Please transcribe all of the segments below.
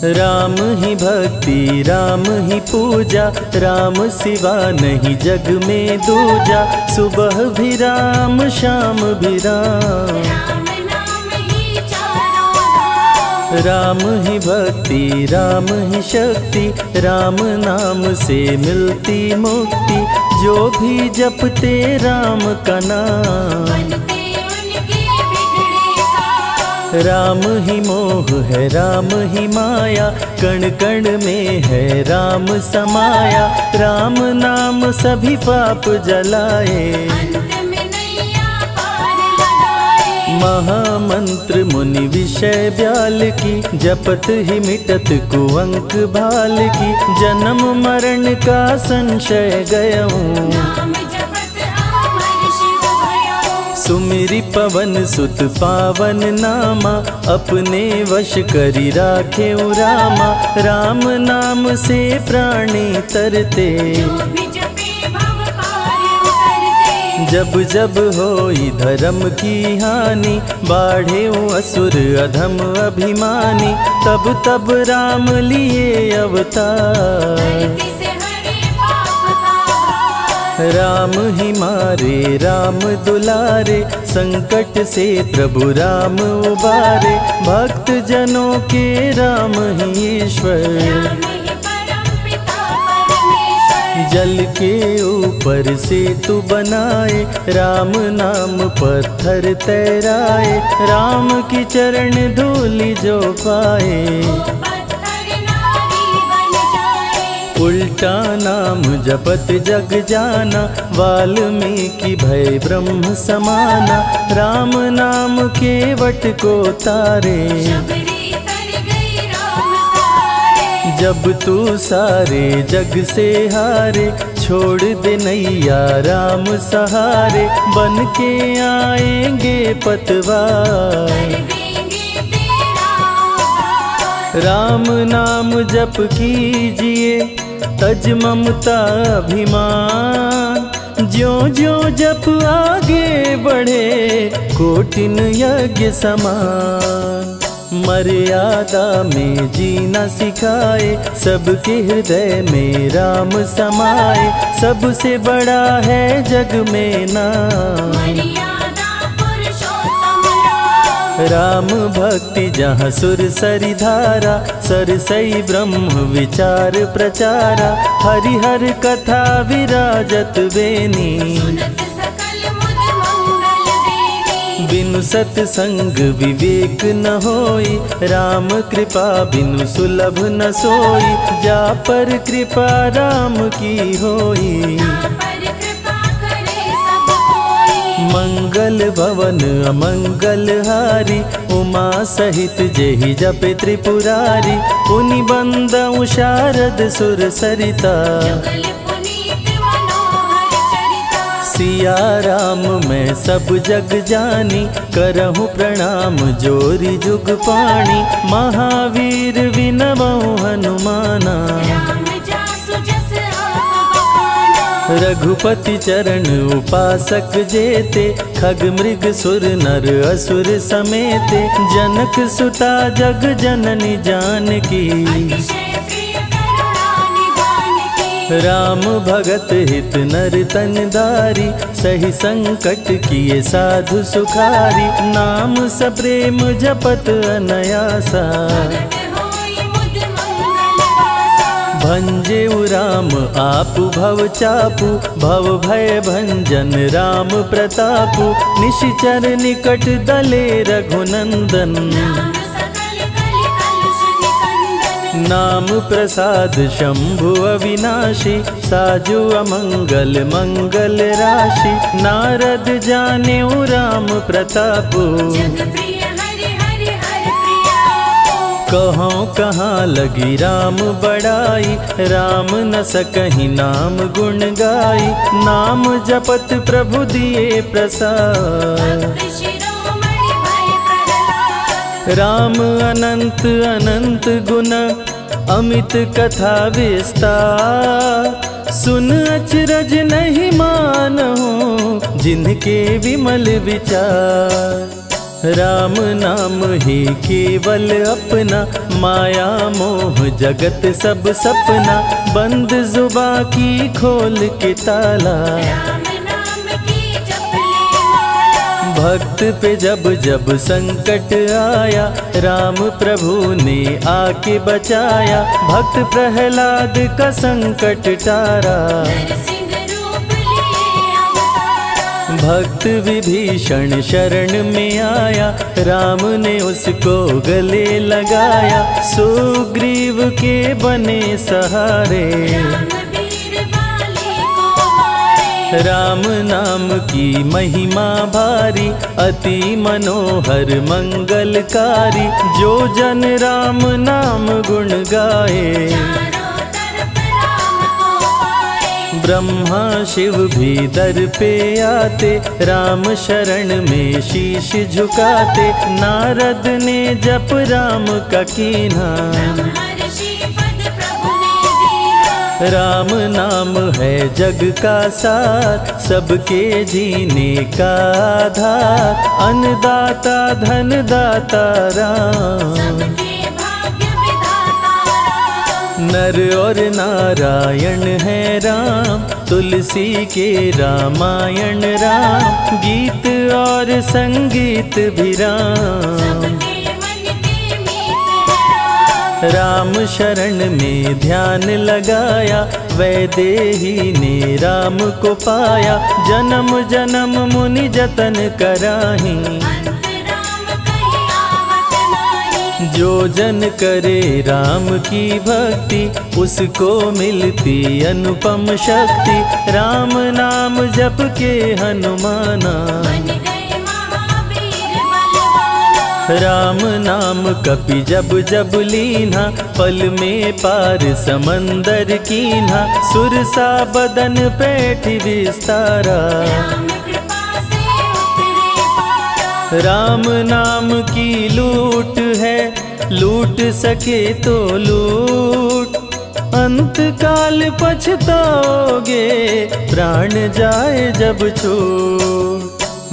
राम ही भक्ति राम ही पूजा, राम सिवा नहीं जग में दूजा। सुबह भी राम शाम भी राम, राम ही भक्ति राम ही शक्ति, राम नाम से मिलती मुक्ति। जो भी जपते राम का नाम, राम ही मोह है राम ही माया, कण कण में है राम समाया। राम नाम सभी पाप जलाए, महामंत्र मुनि विषय ब्याल की, जपत ही मिटत कुअंक भाल की। जन्म मरण का संशय गयऊं, सुमिरि पवन सुत पावन नामा। अपने वश करी राखे रामा, राम नाम से प्राणी तरते। जब जब होई धर्म की हानि, बाढ़े असुर अधम अभिमानी। तब तब राम लिए अवतार, राम ही मारे राम दुलारे। संकट से प्रभु राम उबारे, भक्त जनों के राम ही ईश्वर। जल के ऊपर सेतु बनाए, राम नाम पत्थर तैराए। राम की चरण धूलि जो पाए, उल्टा नाम जपत जग जाना। वाल्मीकि भय ब्रह्म समाना, राम नाम के वट को तारे। जब तू सारे जग से हारे, छोड़ दे नैया राम सहारे। बन के आएंगे पतवार, राम नाम जप कीजिए तज ममता अभिमान। ज्यों ज्यों जप आगे बढ़े, कोटिन यज्ञ समान। मर्यादा में जीना सिखाए, सबके हृदय में राम समाए। सबसे बड़ा है जग में नाम, राम भक्ति जहाँ सुर सरि धारा। सरसई ब्रह्म विचार प्रचारा, हरिहर कथा विराजत बेनी। बिनु सत्संग विवेक न होई, राम कृपा बिनु सुलभ न सोई। जा पर कृपा राम की होई, मंगल भवन अमंगल हारी। उमा सहित जेहि जपे त्रिपुरारी, पुनि बंदउ शारद सुर सरिता। सिया राम मैं सब जग जानी, करहूँ प्रणाम जोरी जुग पाणी। महावीर विनवऊँ हनुमाना, रघुपति चरण उपासक जेते। खग मृग सुर नर असुर समेते, जनक सुता जग जननी जानकी। राम भगत हित नर तन दारी, सही संकट किए साधु सुखारी। नाम सप्रेम जपत अनयासा, भंजे राम आपु भव चापु। भव भय भंजन राम प्रतापु, निशिचर निकट दले रघुनंदन। नाम प्रसाद शंभु अविनाशी, साजु अमंगल मंगल राशि। नारद जानेउ राम प्रतापु, कहाँ कहाँ लगी राम बड़ाई। राम न सकहि नाम गुण गाई, नाम जपत प्रभु दिए प्रसाद। राम अनंत अनंत गुण, अमित कथा विस्तार। सुन अचरज नहीं मानहु, जिनके विमल विचार। राम नाम ही केवल अपना, माया मोह जगत सब सपना, बंद जुबां की खोल के ताला। राम नाम की जप ले माला। भक्त पे जब जब संकट आया, राम प्रभु ने आके बचाया, भक्त प्रहलाद का संकट टारा। नरसिंह रूप लिए अवतारा। भक्त विभीषण शरण में आया, राम ने उसको गले लगाया, सुग्रीव के बने सहारे। राम वीर बाली को मारे। राम नाम की महिमा भारी, अति मनोहर मंगलकारी, जो जन राम नाम गुण गाए। चारों तरफ राम को पाए। ब्रह्मा शिव भी दर पे आते, राम शरण में शीश झुकाते, नारद ने जप राम का कीन्हा। ब्रह्मर्षि पद प्रभु ने दीना। राम नाम है जग का सार, सबके जीने का आधार, अन्नदाता धनदाता राम। सबके भाग्य विधाता राम। नर और नारायण है राम, तुलसी के रामायण राम, गीत और संगीत भी राम। सबके मन के मीत है राम। राम शरण में ध्यान लगाया, वैदेही ने राम को पाया, जन्म जन्म मुनि जतन कराही। अंत राम कहीं आवत नाही। जो जन करे राम की भक्ति, उसको मिलती अनुपम शक्ति, राम नाम जप के हनुमाना। बन गए महावीर बलवाना। राम नाम कपि जब जब लीन्हा, पल में पार समंदर कीन्हा, सुरसा बदन पैठ विस्तारा। राम कृपा से उतरे पारा। राम नाम की लूट है, लूट सके तो लूट, अंत काल पछताओगे, प्राण जाए जब छूट।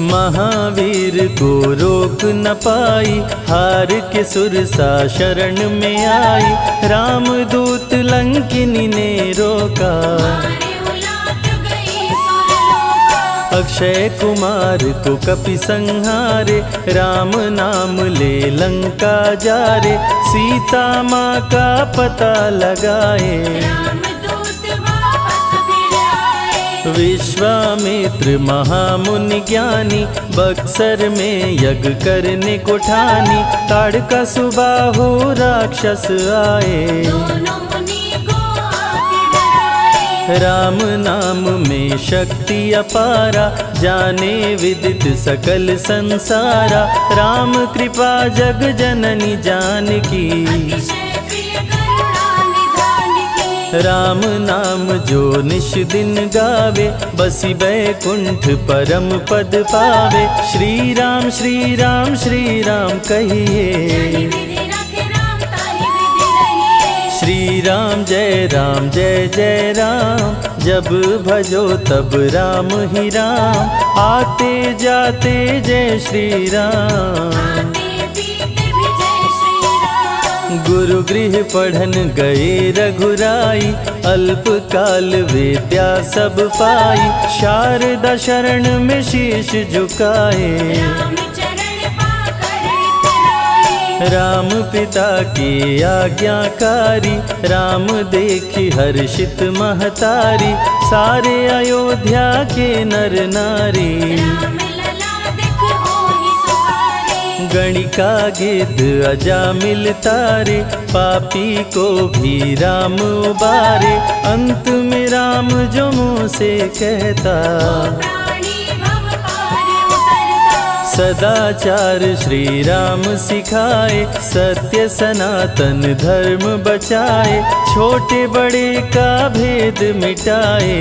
महावीर को रोक न पाई, हार के सुरसा शरण में आई, रामदूत लंकिनी ने रोका। मारे उलाट गई सुरलोका। अक्षय कुमार को कपि संहारे, राम नाम ले लंका जारे, सीता माँ का पता लगाए। रामदूत वापस फिर आए। विश्वामित्र महामुनि ज्ञानी, बक्सर में यज्ञ करने को ठानी, ताड़का सुबाहु राक्षस आए। दोनों मुनि को आके डराए। राम नाम में शक्ति अपारा, जाने विदित सकल संसारा, राम कृपा जग जननी जानकी। अतिशय प्रिय करुणा निधान की। राम नाम जो निश दिन गावे, बसी बैकुंठ परम पद पावे। श्री राम श्री राम श्री राम जाहि कहिए, विधि रखे राम ताहि विधि रहिए। श्री राम जय जय राम, जब भजो तब राम ही राम, आते जाते जय श्री राम। आते पीते भी जय श्री राम। गुरु गृह पढ़न गए रघुराई, अल्पकाल विद्या सब पाई, शारदा शरण में शीश झुकाए। राम चरण पाकर इतराए। राम पिता की आज्ञाकारी, राम देखी हर्षित महतारी, सारे अयोध्या के नर नारी। राम लला दिख होहि सुखारे। गणिका गिद्ध अजामिल तारे, पापी को भी राम उबारे, अंत में राम जो मुँह से कहता। प्राणी भव पार उतरता। सदाचार श्री राम सिखाए, सत्य सनातन धर्म बचाए, छोटे बड़े का भेद मिटाए।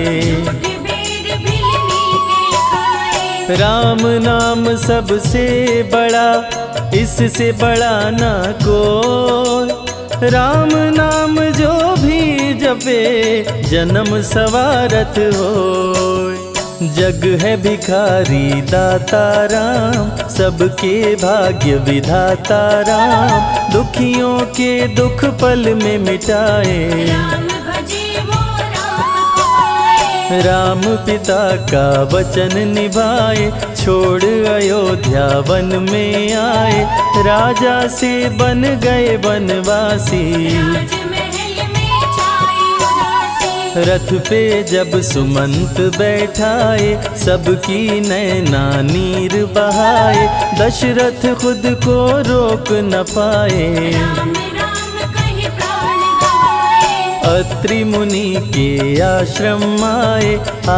भेद भिलनी के खाए। राम नाम सबसे बड़ा, इससे बड़ा ना कोई, राम नाम जो भी जपे, जन्म सवारत होय। जग है भिखारी दाता राम, सबके भाग्य विधाता राम, दुखियों के दुख पल में मिटाए। राम भजे वो राम को पाए। राम पिता का वचन निभाए, छोड़ अयोध्या वन में आए, राजा से बन गए वनवासी। राजमहल में छाई उदासी। रथ पे जब सुमंत बैठाए, सबकी नैना नीर बहाए, दशरथ खुद को रोक न पाए। राम राम कहे प्राण गवाए। अत्रि मुनि के आश्रम आए,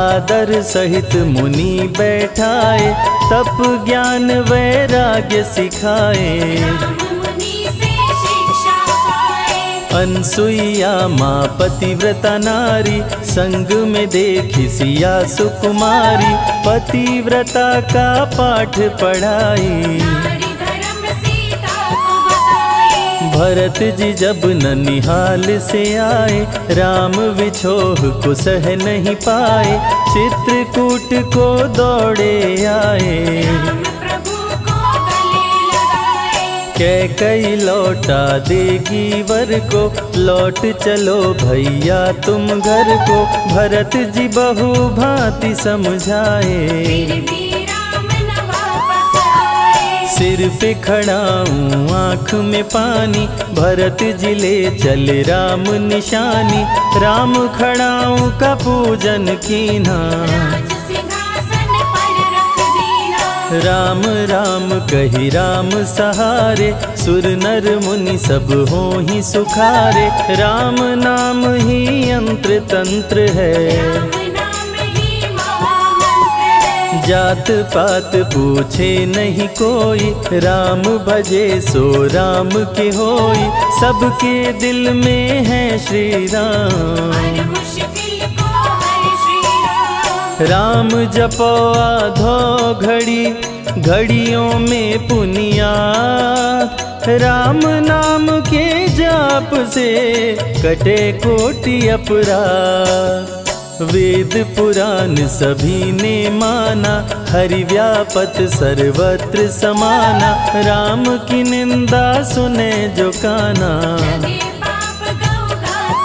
आदर सहित मुनि बैठाए, तप ज्ञान वैराग्य सिखाए। राम मुनि से शिक्षा पाए। अनसुईया माँ पतिव्रता नारी, संग में देखी सिया सुकुमारी, पतिव्रता का पाठ पढ़ाई। नारी धर्म सीता को बताए। भरत जी जब ननिहाल से आए, राम विछोह को सह नहीं पाए, चित्रकूट को दौड़े आए। राम प्रभु को गले लगाए। कैकई लौटा देगी वर को, लौट चलो भैया तुम घर को, भरत जी बहु भांति समझाए। फिर भी राम न वापस आए। सिर पे खड़ाऊं आँख में पानी, भरत जी ले चले राम निशानी, राम खड़ाऊं का पूजन कीना। राज सिंहासन पर रख दीना। राम राम कही राम सहारे, सुर नर मुनि सब हो ही सुखारे, राम नाम ही यंत्र तंत्र है। राम नाम ही महामंत्र है। जात पात पूछे नहीं कोई, राम भजे सो राम के होई, सबके दिल में है श्री राम। हर मुश्किल को हर श्री राम। राम जपो आधो घड़ी, घड़ियों में पुनियात, राम नाम के जाप से कटे कोटि अपराध। वेद पुराण सभी ने माना, हरि व्यापत सर्वत्र समाना, राम की निंदा सुने जो काना। लगे पाप गौघात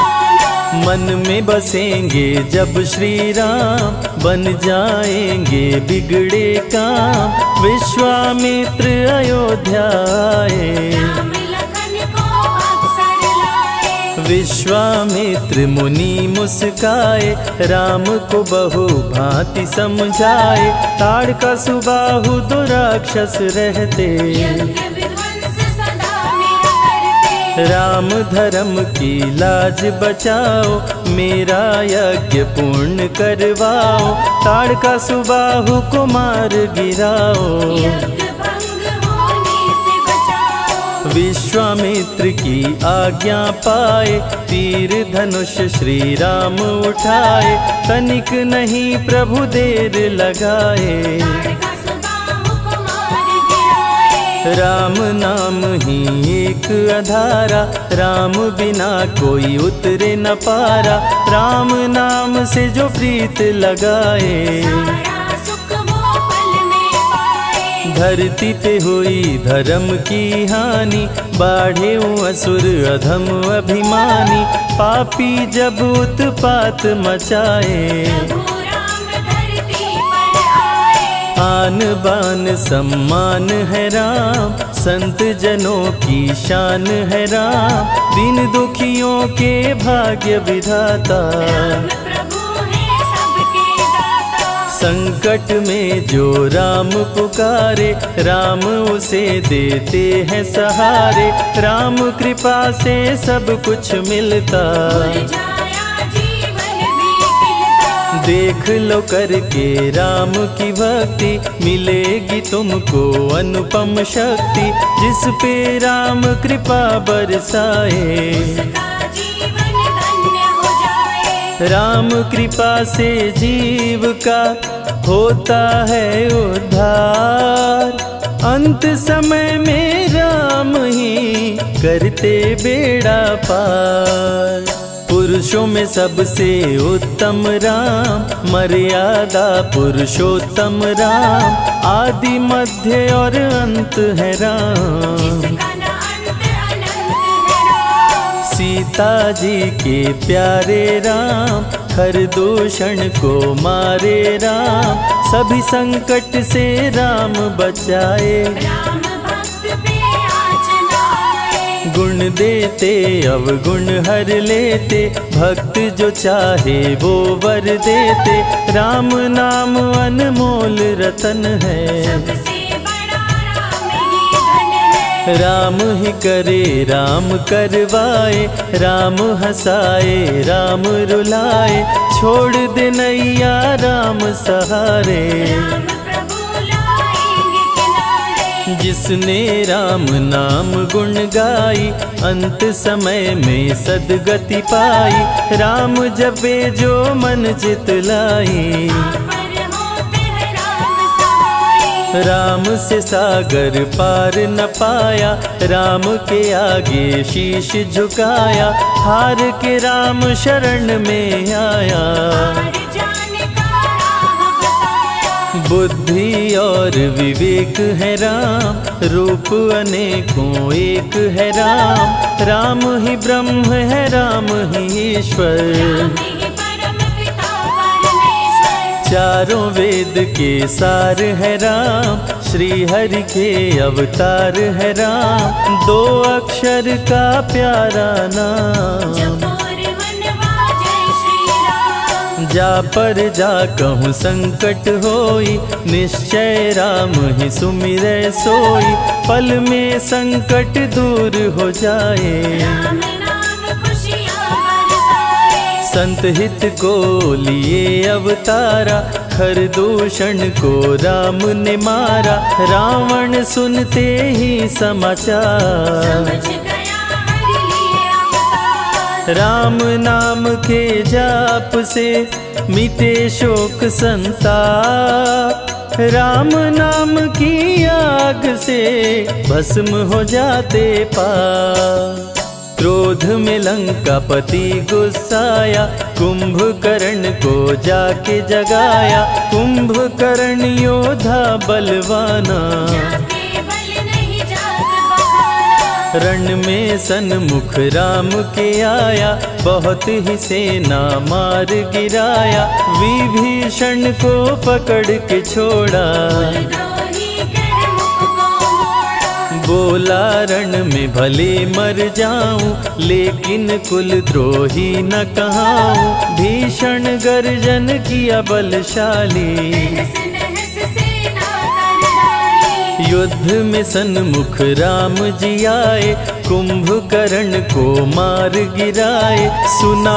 समाना। मन में बसेंगे जब श्री राम, बन जाएंगे बिगड़े काम, विश्वामित्र अयोध्या आए। राम लखन को अवसर लाए। विश्वामित्र मुनि मुस्काए, राम को बहु भांति समझाए, ताड़का सुबाहु दो राक्षस रहते, यज्ञ विध्वंस सदा मेरा करते। राम धर्म की लाज बचाओ, मेरा यज्ञ पूर्ण करवाओ, ताड़का सुबाहु को मार गिराओ। यज्ञ भंग होने से बचाओ। विश्वामित्र की आज्ञा पाए, तीर धनुष श्री राम उठाए, तनिक नहीं प्रभु देर लगाए। ताड़का सुबाहु को मार गिराए। राम नाम ही एक अधारा, राम बिना कोई उतरे न पारा, राम नाम से जो प्रीत लगाए। सारा सुख वो पल में पाए। धरती पे हुई धर्म की हानि, बाढ़े असुर अधम अभिमानी, पापी जब उत्पात मचाए। प्रभु राम धरती पर आए। आन बान सम्मान है राम, संत जनों की शान है राम, दीन दुखियों के भाग्य विधाता। राम प्रभु है सबके दाता। संकट में जो राम पुकारे, राम उसे देते हैं सहारे, राम कृपा से सब कुछ मिलता। मुरझाया जीवन भी खिलता। देख लो करके राम की भक्ति, मिलेगी तुमको अनुपम शक्ति, जिस पे राम कृपा बरसाए। उसका जीवन धन्य हो जाए। राम कृपा से जीव का होता है उद्धार, अंत समय में राम ही करते बेड़ा पार। पुरुषों में सबसे उत्तम राम, मर्यादा पुरुषोत्तम राम, आदि मध्य और अंत है राम। जिसका न अंत अनंत है राम। सीता जी के प्यारे राम, हर दूषण को मारे राम, सभी संकट से राम बचाए। राम भक्त पे आँच न आए। गुण देते अवगुण हर लेते, भक्त जो चाहे वो वर देते। राम नाम अनमोल रतन है, सबसे बड़ा राम ही धन है। राम ही करे राम करवाए, राम हंसाए राम रुलाए, छोड़ दे नैया राम सहारे। राम प्रभु लाएंगे किनारे। जिसने राम नाम गुण गाई, अंत समय में सदगति पाई। राम जपे जो मन चित लाई, पर होते हैं राम सहाय। राम से सागर पार न पाया, राम के आगे शीश झुकाया। हार के राम शरण में आया, हार जाने का राह बताया। बुद्धि और विवेक है राम, रूप अनेकों एक है राम। राम ही ब्रह्म है राम ही ईश्वर, राम ही परम पिता परमेश्वर। चारों वेद के सार है राम, श्री हरि के अवतार है राम। दो अक्षर का प्यारा नाम, जपोर मनवा जय श्री राम। जा पर जा कहूँ संकट होई, निश्चय राम ही सुमिरै सोई। पल में संकट दूर हो जाए, राम नाम खुशियाँ बरसाए। संत हित को लिए अवतारा, खर दूषण को राम ने मारा। रावण सुनते ही समाचार, समझ गया हरि लिए अवतार। राम नाम के जाप से मिटे शोक संताप। राम नाम की आग से भस्म हो जाते पाप। क्रोध में लंकापति गुस्साया, कुंभकर्ण को जाके जगाया। कुंभकर्ण योद्धा बलवाना, जाके बल नहीं जाग बहाना। रण में सन्मुख राम के आया, बहुत ही सेना मार गिराया। विभीषण को पकड़ के छोड़ा, द्रोही कह मुख को मोड़ा। बोला रण में भले मर जाऊं, लेकिन कुल द्रोही न कहाऊं। भीषण गर्जन किया बलशाली, तहस नहस सेना कर डाली। युद्ध में सन्मुख राम जी आए, कुंभकर्ण को मार गिराए। सुना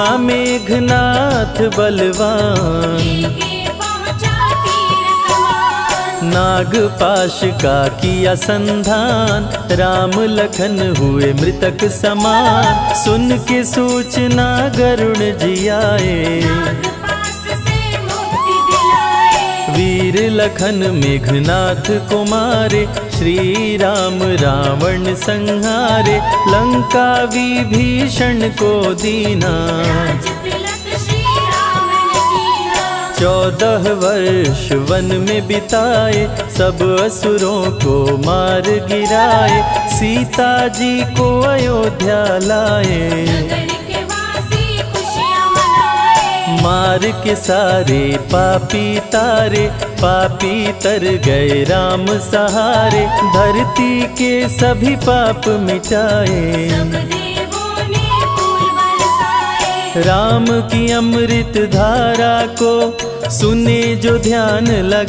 मेघनाथ बलवान, लेके पहुँचा तीर कमान। नागपाश का किया संधान, राम लखन हुए मृतक समान। सुन के सूचना गरुड़ जी आए, नागपाश से मुक्ति दिलाए। वीर लखन मेघनाथ को मारे। श्री राम रावण संहारे, लंका विभीषण को दीना। राज तिलक श्री राम ने कीना। 14 वर्ष वन में बिताए, सब असुरों को मार गिराए। सीता जी को अयोध्या लाए, नगर के वासी खुशियाँ मनाए। मार के सारे पापी तारे। पापी तर गए राम सहारे, धरती के सभी पाप मिटाए। सब देवों ने फूल बरसाए। राम की अमृत धारा को सुने जो ध्यान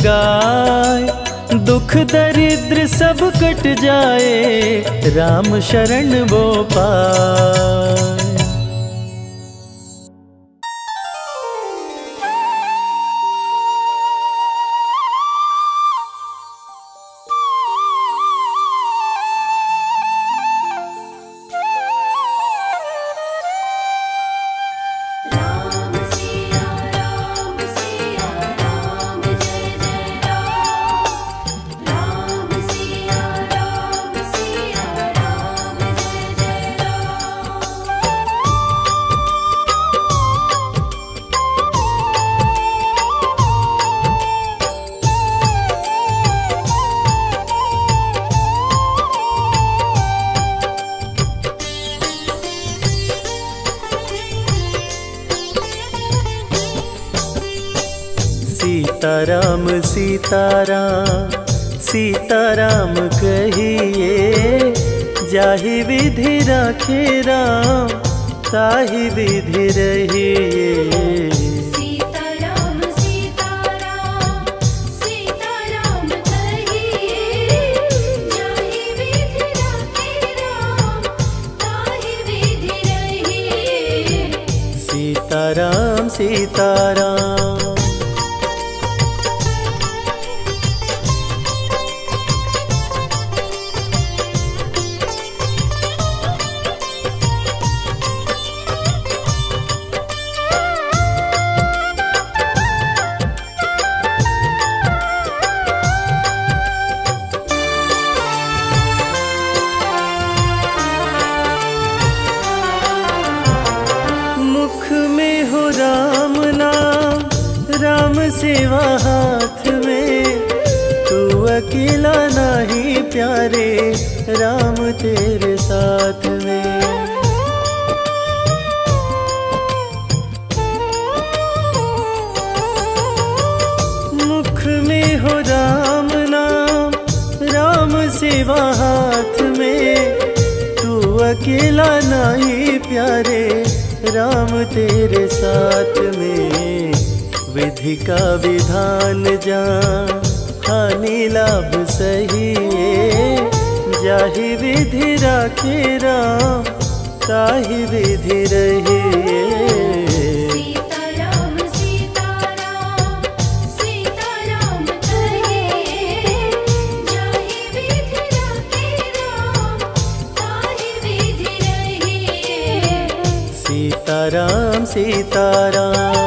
लगाए। दुख दरिद्र सब कट जाए, राम शरण वो पाए। राम सिया राम जय जय राम। राम सिया राम जय जय राम। सीताराम सीताराम सीताराम कहिए, जाहि विधि राखे राम ताहि विधि रहिए। सीताराम सीताराम सीताराम कहिए, जाहि विधि राखे राम ताहि विधि रहिए। सीताराम सीताराम। राम नाम राम सेवा हाथ में, तू अकेला नहीं प्यारे राम तेरे साथ में। मुख में हो राम नाम राम सेवा हाथ में, तू अकेला नहीं प्यारे राम तेरे साथ में। विधि का विधान जान हानि लाभ सही है, जाहि विधि राखे राम ताहि विधि रहिए। सीताराम सीताराम सीताराम कहिए, जाहि विधि राखे राम ताहि विधि रहिए। सीताराम सीताराम।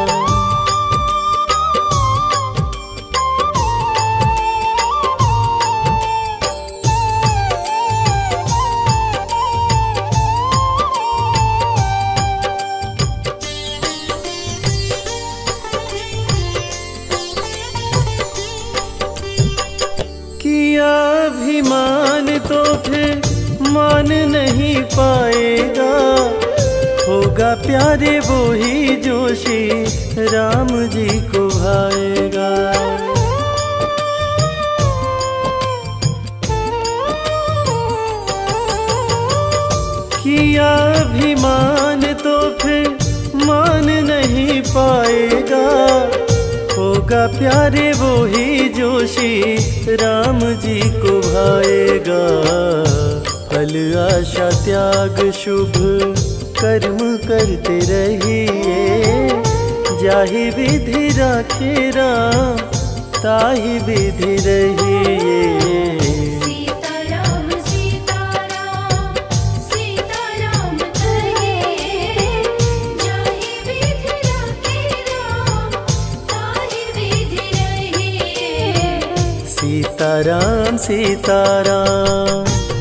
किया अभिमान तो फिर मान नहीं पाएगा, होगा प्यारे वो ही जोशी राम जी को भाएगा। किया अभिमान तो फिर मान नहीं पाएगा, होगा प्यारे वो ही जोशी राम जी को भाएगा। फल आशा त्याग शुभ कर्म करते रहिए, जाहि विधि राखे राम ताहि विधि रहिए। सीताराम सीताराम सीताराम कहिए, जाहि विधि राखे राम ताहि विधि रहिए। सीताराम सीताराम।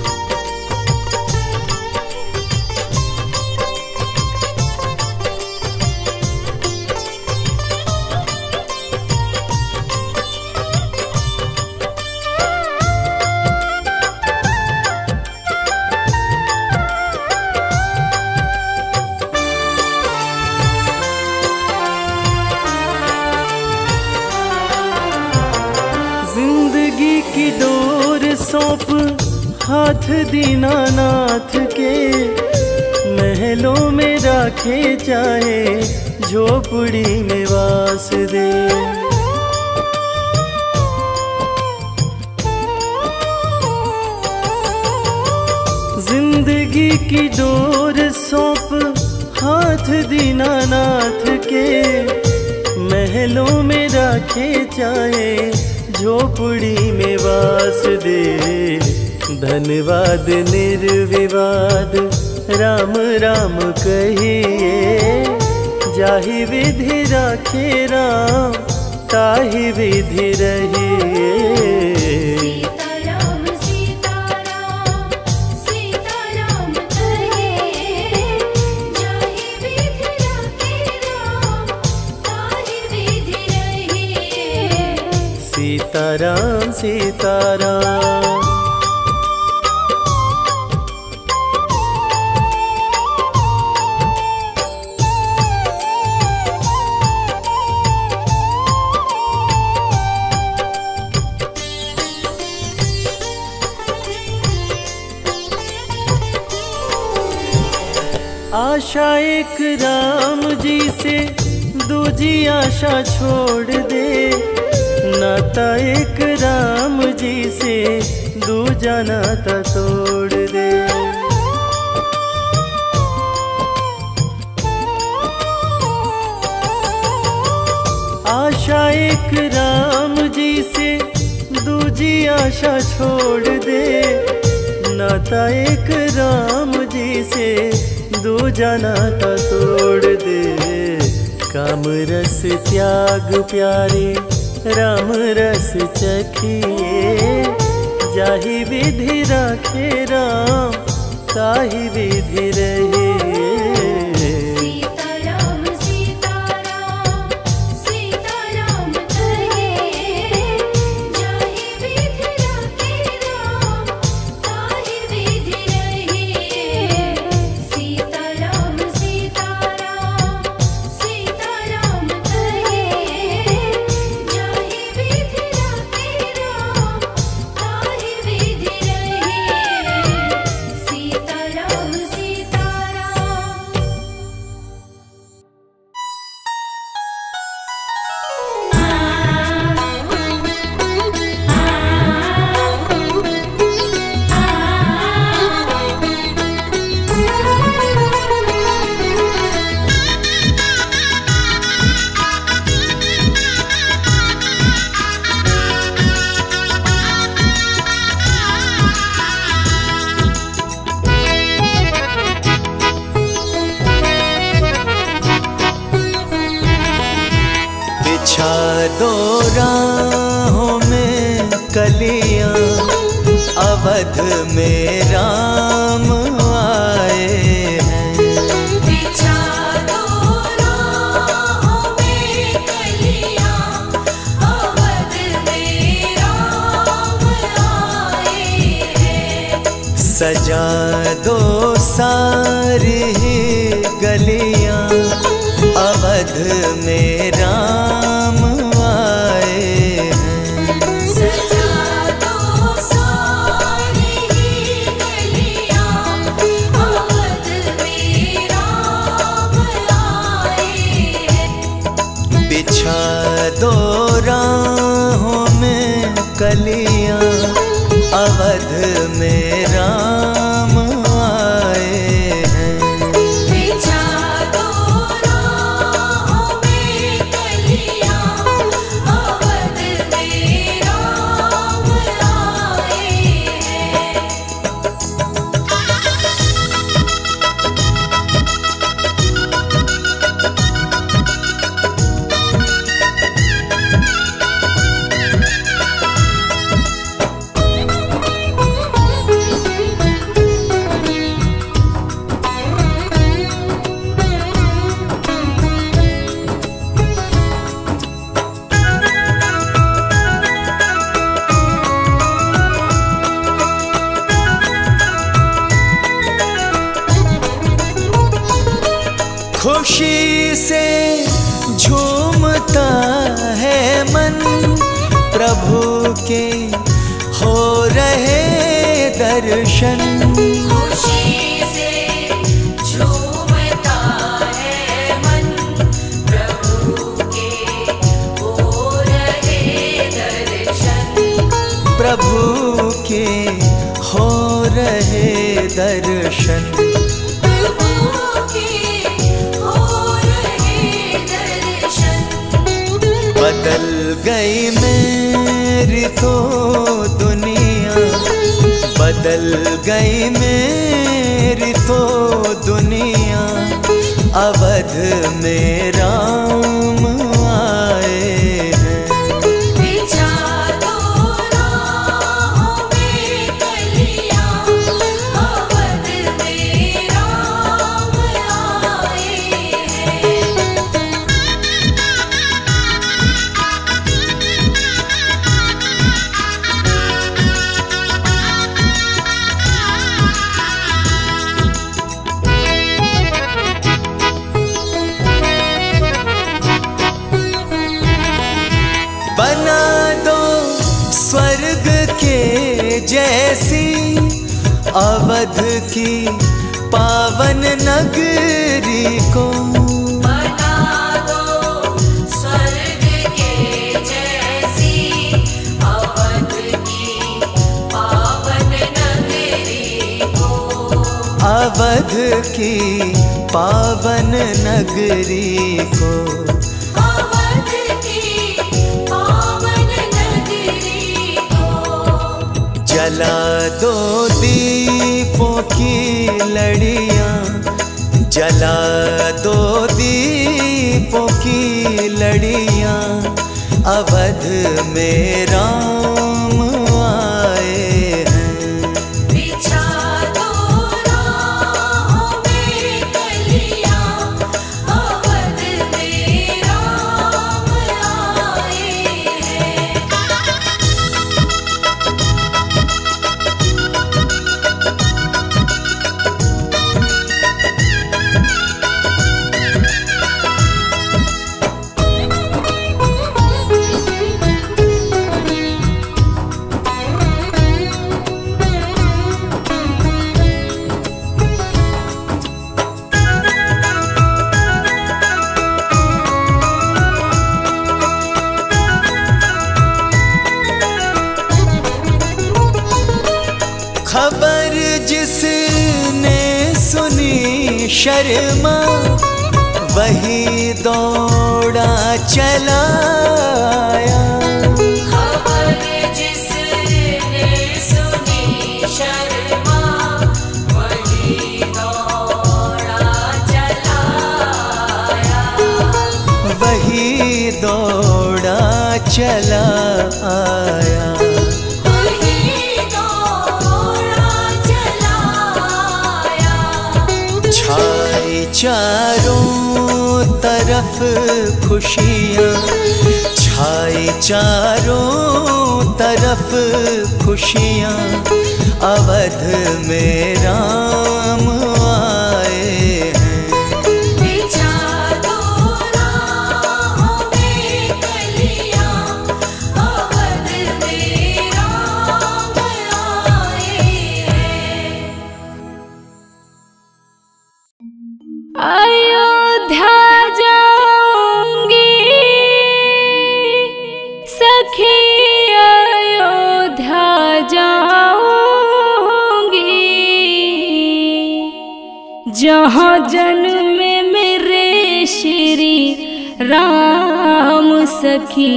जिंदगी की डोर सौंप हाथ दीनानाथ के, महलों में राखे चाहे झोपड़ी में वास दे। जिंदगी की डोर सौंप हाथ दीनानाथ के, महलों में राखे चाहे झोपड़ी में वास दे। धन्यवाद निर्विवाद राम राम कहिए, जाहि विधि राखे राम ताहि विधि रहिए। सीताराम सीताराम सीताराम कहिए, जाहि विधि राखे राम ताहि विधि रहिए। सीताराम सीताराम। आशा एक राम जी से दूजी आशा छोड़ दे, नाता एक राम जी से दूजा नाता तोड़ दे। आशा एक राम जी से दूजी आशा छोड़ दे, नाता एक राम जी से दूजा नाता तोड़ दे। काम रस त्याग प्यारे राम रस चखिए, जाहि विधि राखे राम ताहि विधि रहे। सीताराम सीताराम सीताराम कहे, जाहि विधि राखे राम ताहि विधि रहे। सीताराम सीताराम सीताराम कहे, जाहि विधि राखे राम ताहि विधि रहे। सीताराम सीताराम। बिछा दो राहों में कलियां, अवध में राम आए हैं। बिछा दो राहों में कलियां, अवध में राम आए हैं। सजा दो सारी गलियां, अवध में राम आए हैं। सजा दो सारी गलियां, अवध में राम आए हैं। बिछा दो राहों में कलियां, अवध में राम आए हैं। बिछा दो राहों में कलियां, अवध में राम आए हैं। खुशी से झूमता है मन, प्रभु के हो रहे दर्शन। खुशी से झूमता है मन, प्रभु के हो रहे दर्शन। प्रभु के हो रहे दर्शन। प्रभु के हो रहे दर्शन। बदल गई मेरी तो दुनिया, बदल गई मेरी तो दुनिया, अवध में राम आए हैं। बिछा दो राहों में कलियां, अवध में राम आए हैं। बना दो स्वर्ग के जैसी अवध की पावन नगरी को। बना दो स्वर्ग के जैसी अवध की पावन नगरी को। अवध की पावन नगरी को। अवध की पावन नगरी को। जला दो दीपों की लड़ियां, जला दो दीपों की लड़ियां, अवध में राम आए हैं। बिछा दो राहों में कलियां, अवध में राम आए हैं। खबर जिसने सुनी शर्मा, वही दौड़ा चला आया। खबर जिसने सुनी शर्मा, वही दौड़ा चला आया। वही दौड़ा चला आया। चारों तरफ खुशियाँ, छाई चारों तरफ खुशियाँ, अवध में राम आए हैं। बिछा दो राहों में कलियां, अवध में राम आए हैं। अयोध्या जाऊंगी सखी, अयोध्या जाऊंगी, जहाँ जन्मे मेरे श्री राम सखी,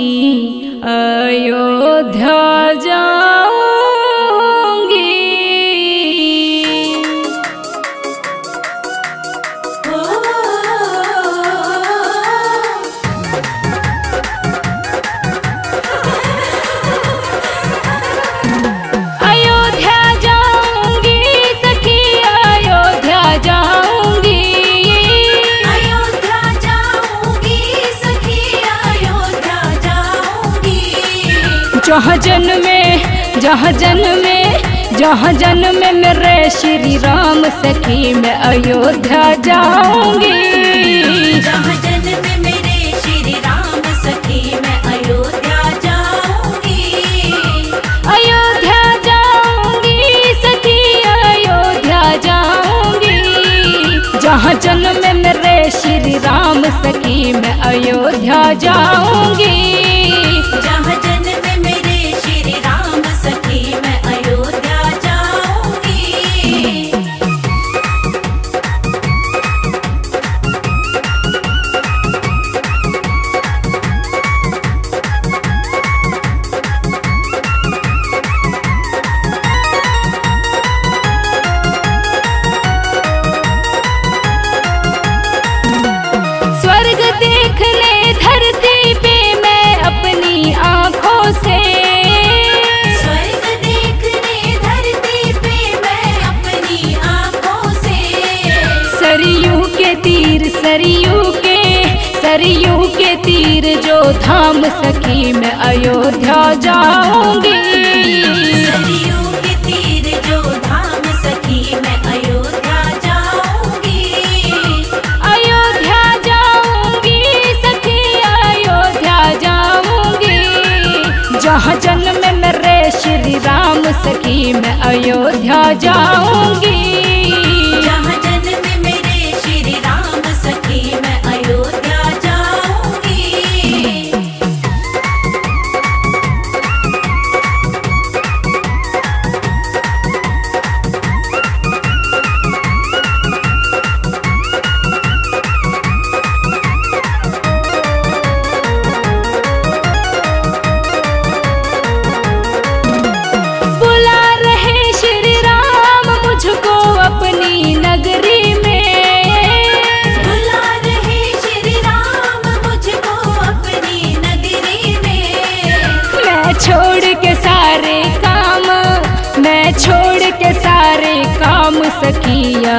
अयोध्या जाऊंगी। जहाँ जन्मे मेरे श्री राम सखी, मैं अयोध्या जाऊंगी। जहाँ जन्मे मेरे श्री राम सखी, मैं अयोध्या जाऊंगी। अयोध्या जाऊंगी सखी, अयोध्या जाऊंगी, जहाँ जन्मे मेरे श्री राम सखी, मैं अयोध्या जाऊंगी। जहाँ जन्मे मेरे श्री राम सखी, मैं अयोध्या जाऊंगी। स्वर्ग देखने धरती पे मैं अपनी आँखों से, स्वर्ग देखने धरती पे मैं अपनी आँखों से, सरयू के तीर सरयू के तीर जो धाम सखी, मैं अयोध्या जाऊंगी। सरयू के तीर जो धाम सखी, मैं अयोध्या जाऊंगी। अयोध्या जाऊंगी सखी, अयोध्या जाऊंगी, जहाँ जन्मे मेरे श्री राम सखी, मैं अयोध्या जाऊंगी। जहाँ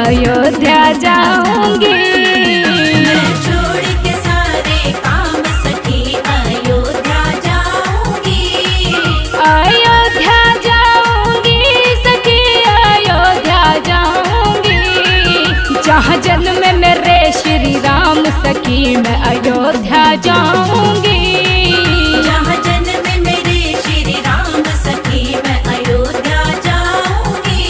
अयोध्या जाऊंगी। मैं छोड़ के सारे काम सखी अयोध्या जाऊंगी। अयोध्या जाऊंगी सखी अयोध्या जाऊंगी। जहाँ जन्म मेरे श्री राम सखी मैं अयोध्या जाऊंगी। जहाँ जन्म मेरे श्री राम सखी मैं अयोध्या जाऊंगी।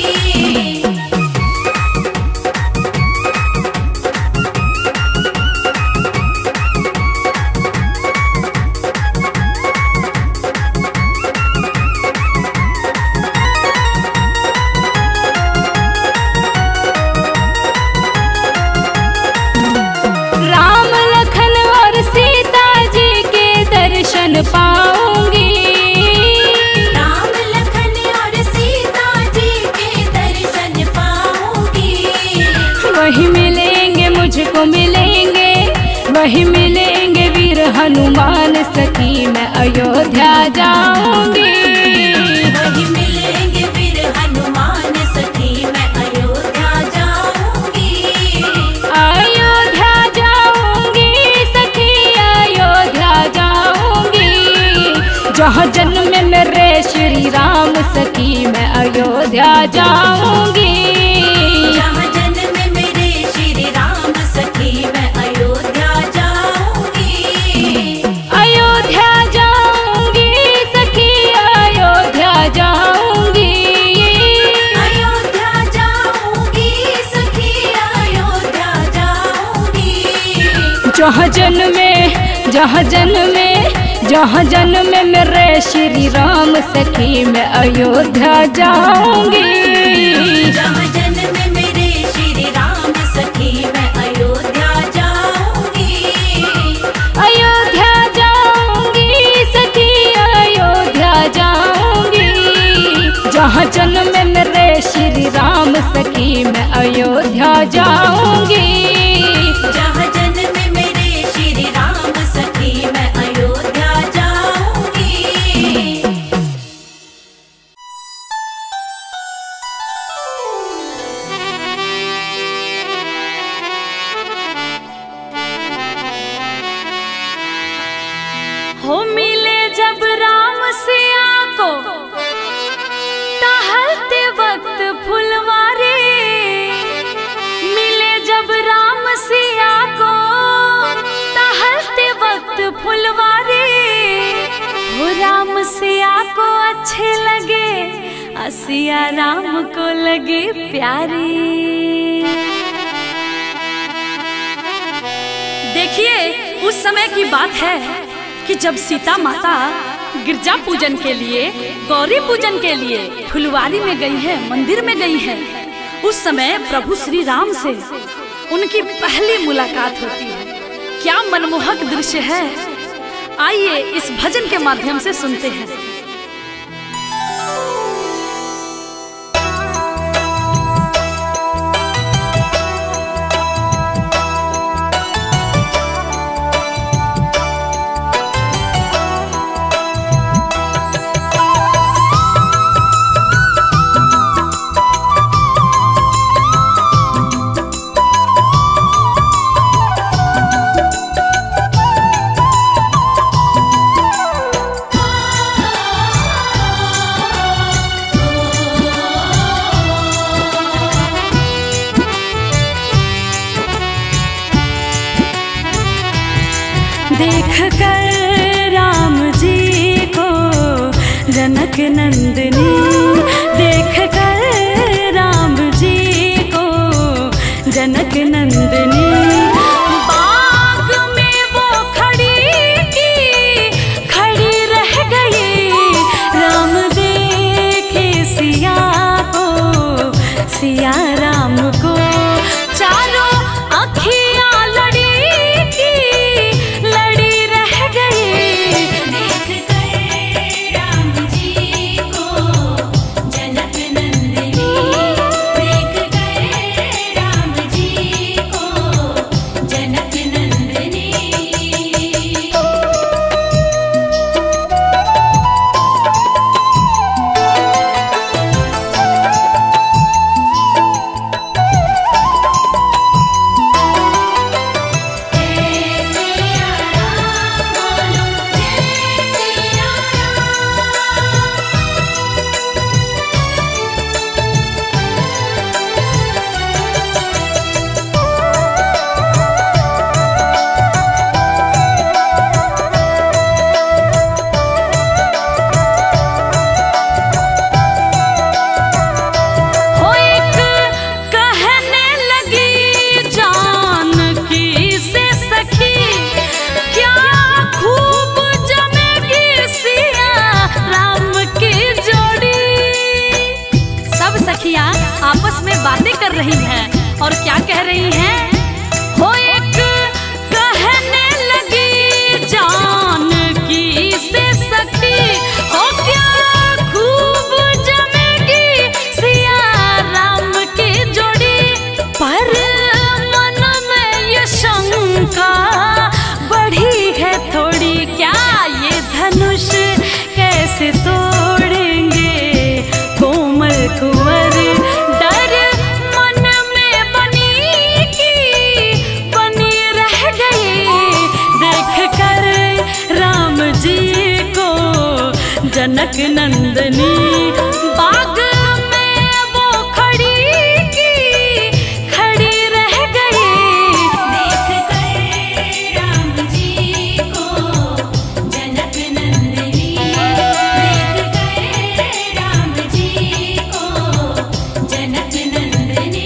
राम लखन और सीता जी के दर्शन पाऊंगी। राम लखन और सीता जी के दर्शन पाऊंगी। वही मिलेंगे मुझको मिलेंगे, वही मिलेंगे वीर हनुमान सखी मैं अयोध्या जाऊंगी। वही मिलेंगे वीर हनुमान सखी मैं अयोध्या जाऊंगी। अयोध्या जाऊंगी सखी अयोध्या जाऊंगी। जहाँ जन्म मेरे श्री राम सखी मैं अयोध्या जाऊंगी। जहाँ जन्म मेरे श्री राम सखी मैं अयोध्या जाऊंगी। अयोध्या जाऊंगी सखी अयोध्या जाऊंगी। अयोध्या जाऊंगी सखी अयोध्या जाऊंगी। जहाँ जन्म मेरे श्री राम सखी मैं अयोध्या जाऊंगी। जहाँ जन्म मेरे श्री राम सखी मैं अयोध्या जाऊंगी। अयोध्या जाऊंगी सखी अयोध्या जाऊंगी। जहाँ जन्म मेरे श्री राम सखी मैं अयोध्या जाऊंगी। जहाँ जन्म मेरे श्री राम सखी मैं अयोध्या जाऊंगी। हो मिले जब राम सिया को टहलते वक्त फुलवारी। मिले जब राम सिया को टहलते वक्त फुलवारी। हो राम सिया को अच्छे लगे, सिया राम को लगे प्यारी। देखिए, उस समय की बात है कि जब सीता माता गिरजा पूजन के लिए, गौरी पूजन के लिए फुलवारी में गई है, मंदिर में गई है। उस समय प्रभु श्री राम से उनकी पहली मुलाकात होती है। क्या मनमोहक दृश्य है। आइए इस भजन के माध्यम से सुनते हैं। देख कर राम जी को जनक नंदिनी, देख कर राम जी को जनक नंदिनी। बाग में वो खड़ी रह गई। राम देखे सिया को, सिया राम को। चारों अखियां लड़ी रह गई। देख कर राम जी को जनक नंदिनी। देख कर राम जी को जनक नंदनी। बाग में वो खड़ी की खड़ी रह गई। देख कर राम जी को जनक नंदनी, देख कर राम जी को जनक नंदनी।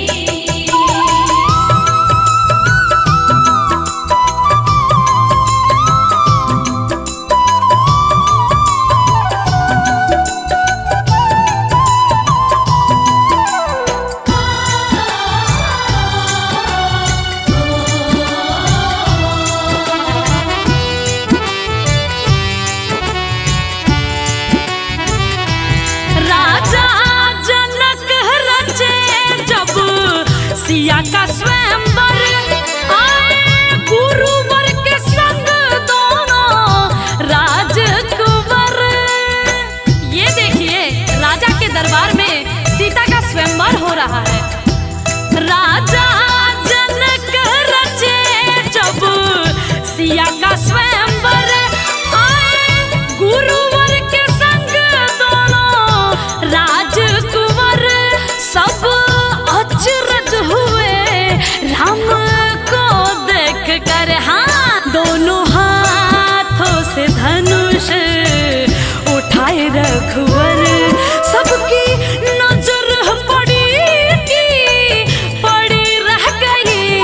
राजा जनक रचे जब सिया का स्वयंवर, आए गुरुवर के संग दोनों राजकुंवर। ये देखिए राजा के दरबार में सीता का स्वयंवर हो रहा है। राजा जनक रचे जब सिया का स्वयंवर, आए गुरुवर के संग दोनों राजकुंवर। सब अचरज हुए राम को देख कर, हाँ दोनों हाथों से धनुष उठाए रघुवर। सबकी नजर पड़ी की पड़ी रह गई।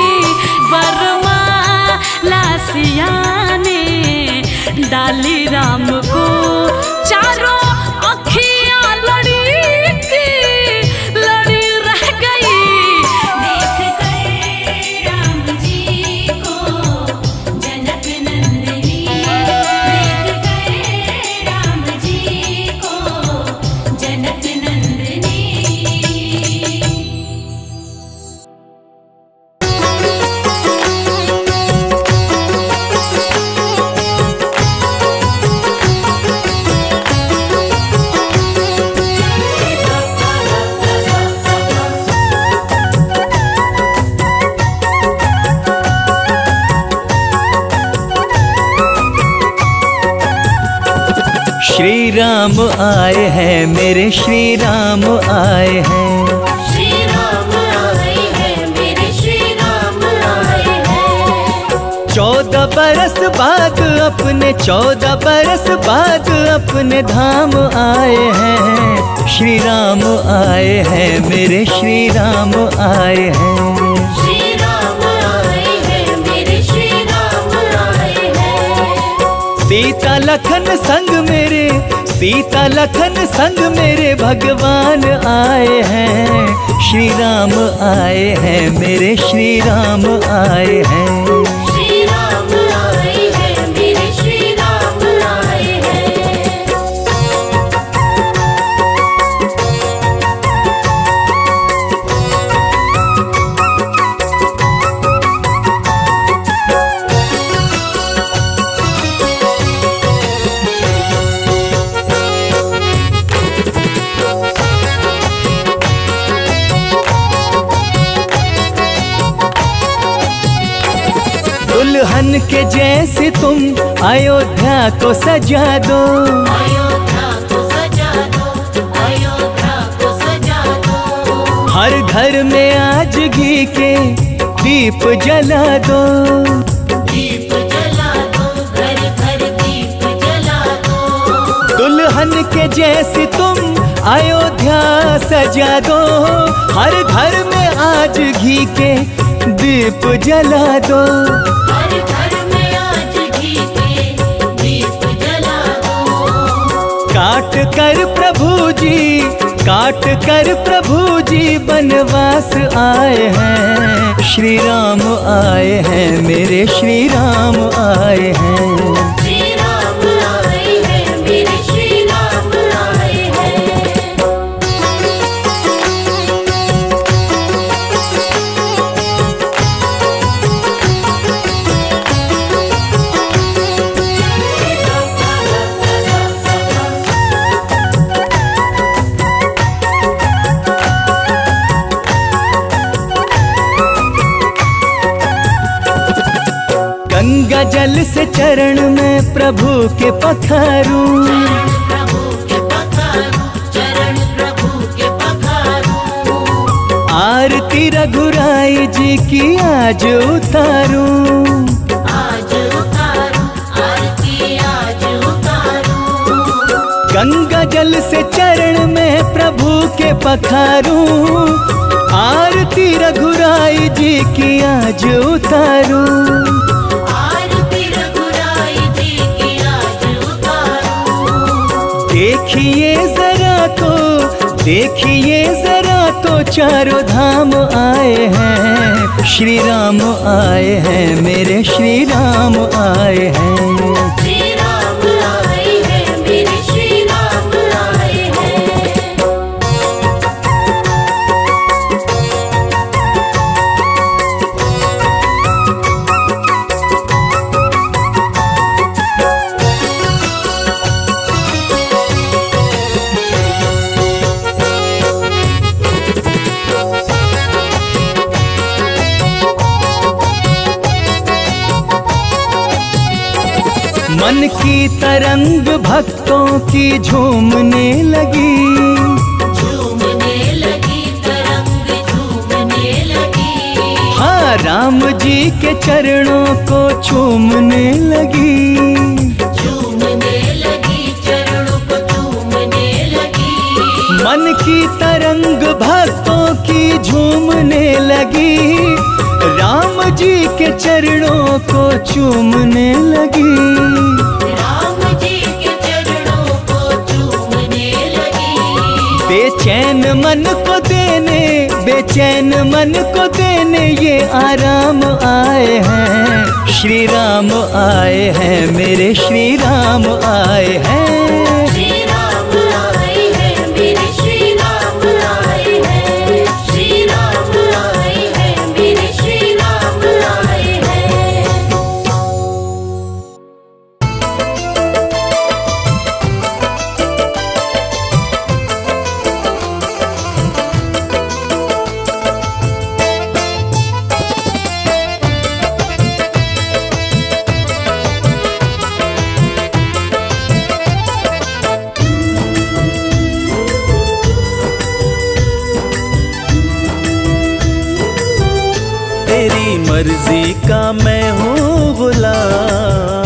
वरमाला सिया ने डाली राम को, चारों अखियां लड़ी की लड़ी रह गई। देख कर राम जी को जनक नंदनी, देख कर राम जी को जनक नंदनी। श्री राम आए हैं, मेरे श्री राम आए हैं। श्री राम आए हैं, मेरे श्री राम आए हैं। 14 बरस बाद अपने 14 बरस बाद अपने धाम आए हैं। श्री राम आए हैं, मेरे श्री राम आए हैं। श्री राम आए हैं, मेरे श्री राम आए हैं। सीता लखन संग मेरे, सीता लखन संग मेरे भगवान आए हैं। श्री राम आए हैं, मेरे श्री राम आए हैं। श्री राम आए हैं, मेरे श्री राम आए हैं। दुल्हन के जैसे तुम अयोध्या को सजा दो। अयोध्या को सजा दो, अयोध्या को सजा दो। हर घर में आज घी के दीप जला दो। दीप जला दो, घर घर दीप जला दो। दुल्हन के जैसे तुम अयोध्या सजा दो। हर घर में आज घी के दीप जला दो। हर घर में आज घी के दीप जला दो। काट कर प्रभु जी, काट कर प्रभु जी बनवास आए हैं। श्री राम आए हैं, मेरे श्री राम आए हैं। श्री राम आए हैं, मेरे श्री राम आए हैं। गंगा जल से चरण में प्रभु के पखारूं। प्रभु आरती रघुराई जी की आज उतारूं, आज उतारूं, आरती आज उतारूं। गंगा जल से चरण में प्रभु के पखारूं, आरती रघुराई जी की आज उतारूं, आरती रघुराई जी की आज उतारूं। देखिए जरा तो, देखिए जरा तो चारों धाम आए हैं, श्री राम आए हैं, मेरे श्री राम आए हैं। श्री राम आए हैं, मेरे श्री राम आए हैं। मन की तरंग भक्तों की झूमने लगी, झूमने लगी तरंग, झूमने लगी। हाँ राम जी के चरणों को चूमने लगी, झूमने लगी चरणों को चूमने लगी। मन की तरंग भक्तों की झूमने लगी, राम जी के चरणों को चूमने लगी, राम जी के चरणों को चूमने लगी। बेचैन मन को देने, बेचैन मन को देने ये आराम आए हैं, श्री राम आए हैं, मेरे श्री राम आए हैं। श्री राम आए हैं, मेरे श्री राम आए हैं। श्री राम आए हैं, मेरे श्री राम आए हैं। तेरी मर्जी का मैं हूँ गुलाम,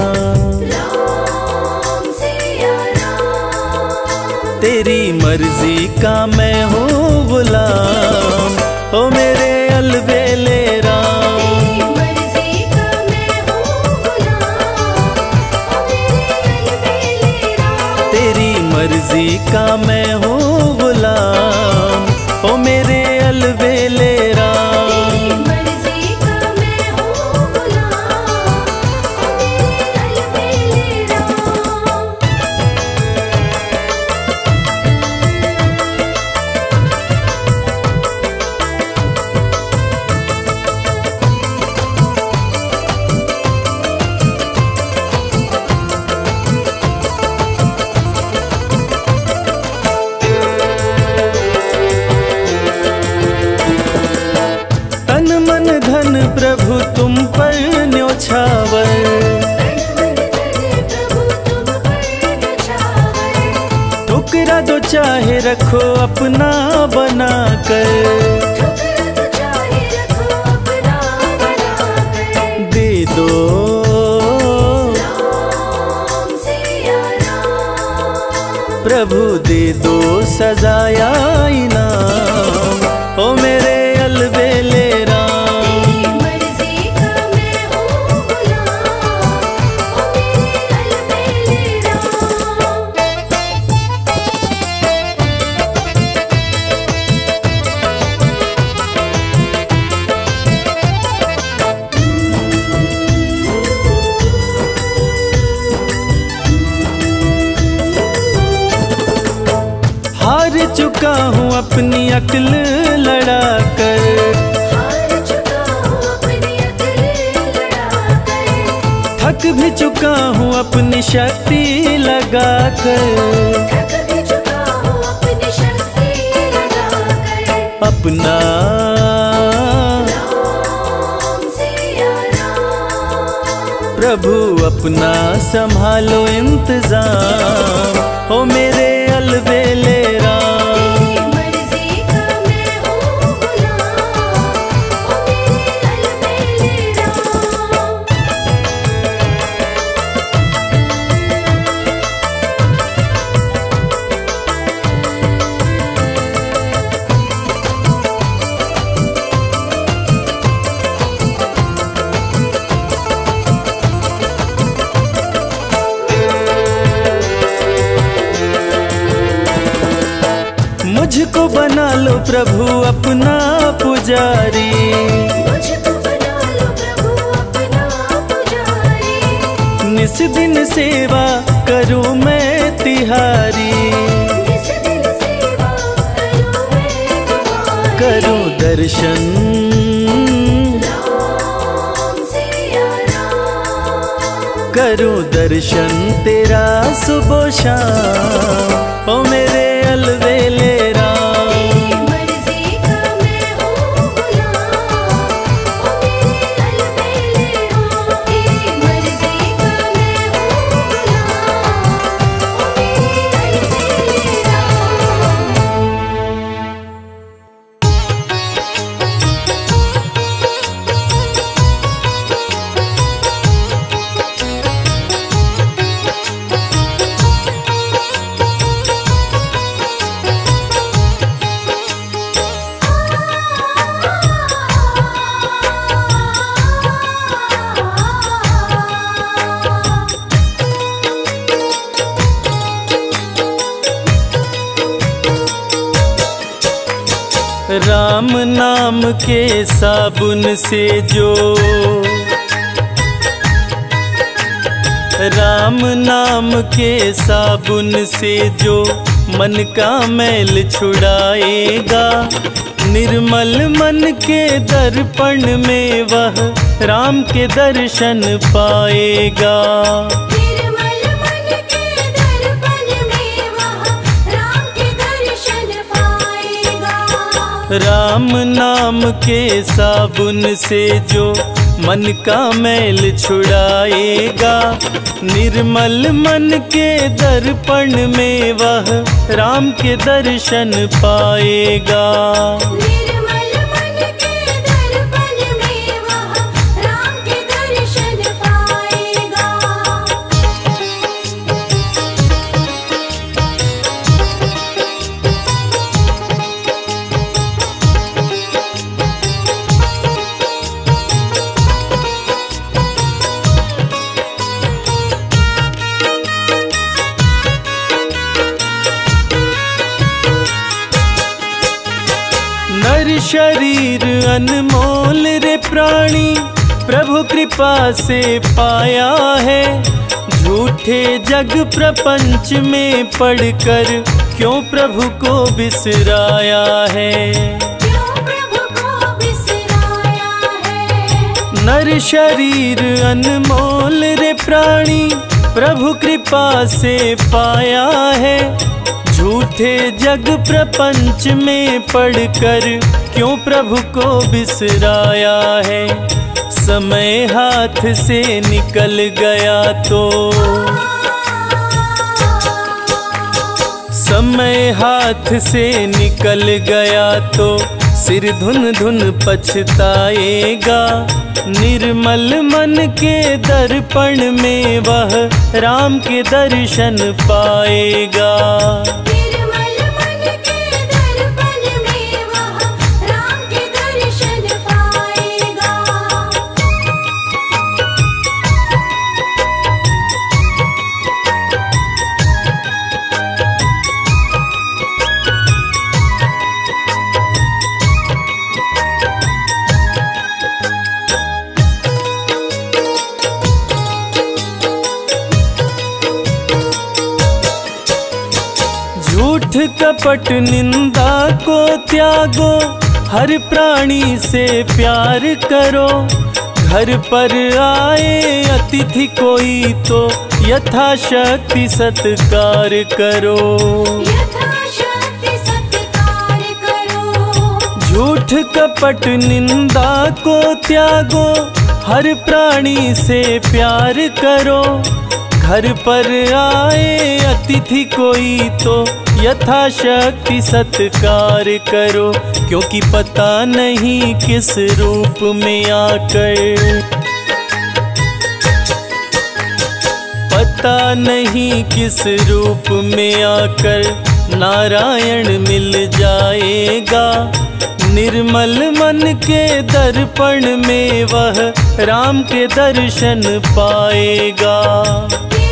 राम सिया राम। तेरी मर्जी का मैं हूँ गुलाम, ओ मेरे अलबेले राम। तेरी मर्जी का मैं हूँ गुलाम, ओ मेरे अलबेले राम। तेरी मर्जी का मैं हूँ गुलाम, ओ मेरे अलबेले राम। तेरी मर्जी का मैं हूँ गुलाम, ओ मेरे अलबेले राम। तन मन धन प्रभु तुम पर न्योछावर, ठुकरा दो चाहे रखो अपना बना कर, दे दो प्रभु दे दो सजाया इनाम, ओ मेरे अलबेले राम। तेरी मर्जी का मैं हूँ गुलाम, ओ मेरे अलबेले राम। हार चुका हूँ अपनी अक्ल लड़ाकर, हार चुका हूँ अपनी अक्ल लड़ाकर। थक भी चुका हूँ अपनी शक्ति लगाकर, थक भी चुका हूँ अपनी शक्ति लगाकर। अपना राम सिया राम। प्रभु अपना संभालो इंतजाम, ओ मेरे अलबेले राम। तेरी मर्जी का मैं हूँ मुझको बना लो प्रभु अपना पुजारी। मुझको बना लो प्रभु अपना पुजारी। निस दिन सेवा करूं मैं तिहारी। निस दिन सेवा करूं मैं तुम्हारी। करूं दर्शन राम सिया राम। करूं दर्शन तेरा सुबह शाम। ओ मेरे अलवेले राम। तेरी मर्जी का मैं हूँ गुलाम। ओ मेरे अलबेले राम। तेरी मर्जी का मैं हूँ गुलाम। ओ मेरे अलबेले राम। राम नाम के साबुन से जो, राम नाम के साबुन से जो मन का मैल छुड़ाएगा, निर्मल मन के दर्पण में वह राम के दर्शन पाएगा। निर्मल मन के दर्पण में वह राम के दर्शन पाएगा। राम नाम के साबुन से जो मन का मैल छुड़ाएगा, निर्मल मन के दर्पण में वह राम के दर्शन पाएगा। निर्मल मन के दर्पण में वह राम के दर्शन पाएगा। नर शरीर अनमोल रे प्राणी, प्रभु कृपा से पाया है। झूठे जग प्रपंच में पड़कर क्यों प्रभु को बिसराया है। क्यों प्रभु को बिसराया है। नर शरीर अनमोल रे प्राणी, प्रभु कृपा से पाया है। झूठे जग प्रपंच में पड़कर क्यों प्रभु को बिसराया है। समय हाथ से निकल गया तो, समय हाथ से निकल गया तो सिर धुन धुन पछताएगा। निर्मल मन के दर्पण में वह राम के दर्शन पाएगा। निर्मल मन के दर्पण में वह राम के दर्शन पाएगा। झूठ कपट निंदा को त्यागो, हर प्राणी से प्यार करो। घर पर आए अतिथि कोई तो यथाशक्ति सत्कार करो। यथाशक्ति सत्कार करो। झूठ कपट निंदा को त्यागो, हर प्राणी से प्यार करो। घर पर आए अतिथि कोई तो यथाशक्ति सत्कार करो। क्योंकि पता नहीं किस रूप में आकर, पता नहीं किस रूप में आकर नारायण मिल जाएगा। निर्मल मन के दर्पण में वह राम के दर्शन पाएगा।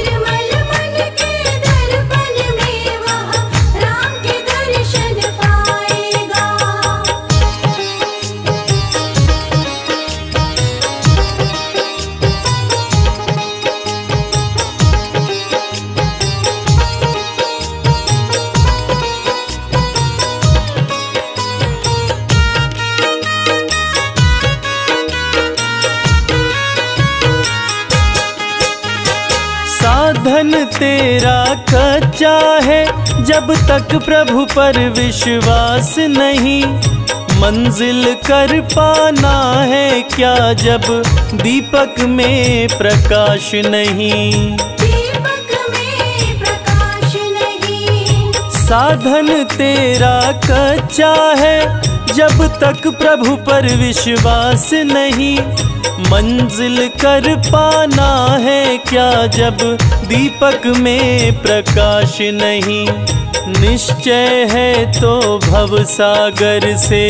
निर्मल मन के दर्पण में वह राम के दर्शन पाएगा। साधन तेरा कच्चा है, जब तक प्रभु पर विश्वास नहीं। मंजिल कर पाना है क्या, जब दीपक में प्रकाश नहीं। दीपक में प्रकाश नहीं। साधन तेरा कच्चा है, जब तक प्रभु पर विश्वास नहीं। मंजिल कर पाना है क्या, जब दीपक में प्रकाश नहीं। निश्चय है तो भव सागर से,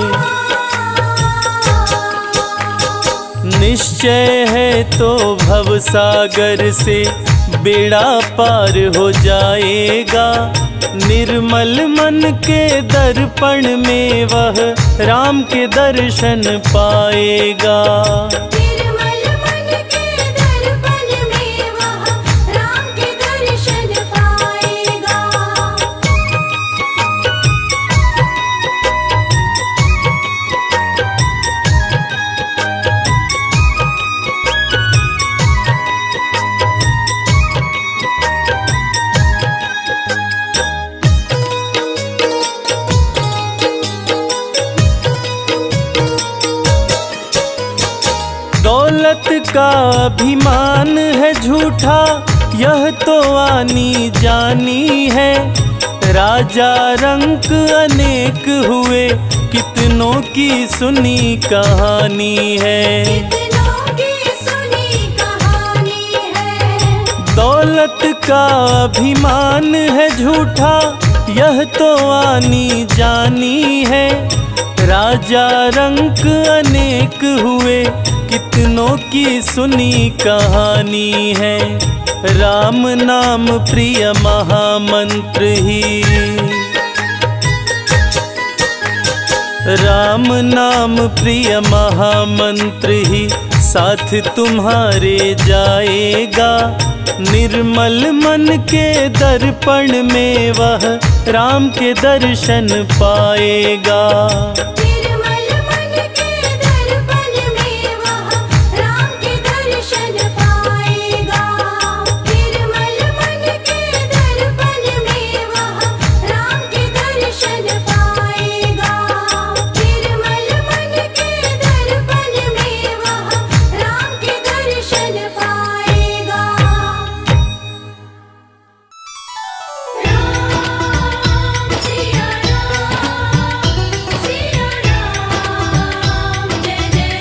निश्चय है तो भव सागर से बेड़ा पार हो जाएगा। निर्मल मन के दर्पण में वह राम के दर्शन पाएगा। निर्मल मन के दर्पण में वह राम के दर्शन पाएगा। दौलत का अभिमान है झूठा, यह तो आनी जानी है। राजा रंक अनेक हुए, कितनों की सुनी कहानी है। कितनों की सुनी कहानी है। दौलत का अभिमान है झूठा, यह तो आनी जानी है। राजा रंक अनेक हुए, कितनों की सुनी कहानी है। राम नाम प्रिय महामंत्र ही, राम नाम प्रिय महामंत्र ही साथ तुम्हारे जाएगा। निर्मल मन के दर्पण में वह राम के दर्शन पाएगा। निर्मल मन के दर्पण में वह राम के दर्शन पाएगा। निर्मल मन के दर्पण में वह राम के दर्शन पाएगा। निर्मल मन के दर्पण में वह राम के दर्शन पाएगा। राम सिया राम, सिया राम, जय जय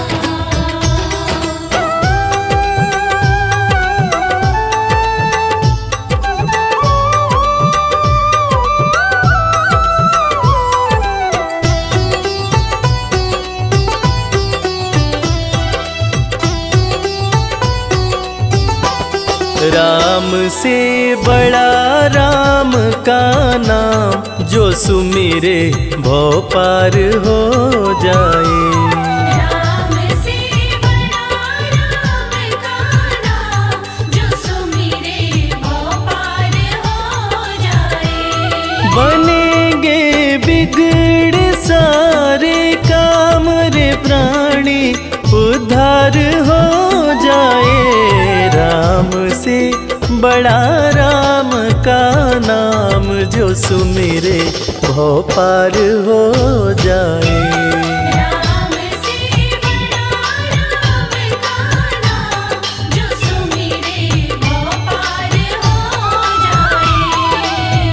राम से बड़ा राम का नाम, जो सुमिरे भव पार हो जाए। राम से बड़ा राम का नाम, जो सुमिरे भव पार हो जाए। बनेंगे बिगड़ सारे काम रे प्राणी, उद्धार हो जाए। राम से बड़ा राम का नाम, जो सुमिरे भव पार हो जाए। राम से बड़ा राम का नाम, जो सुमिरे भव पार हो जाए।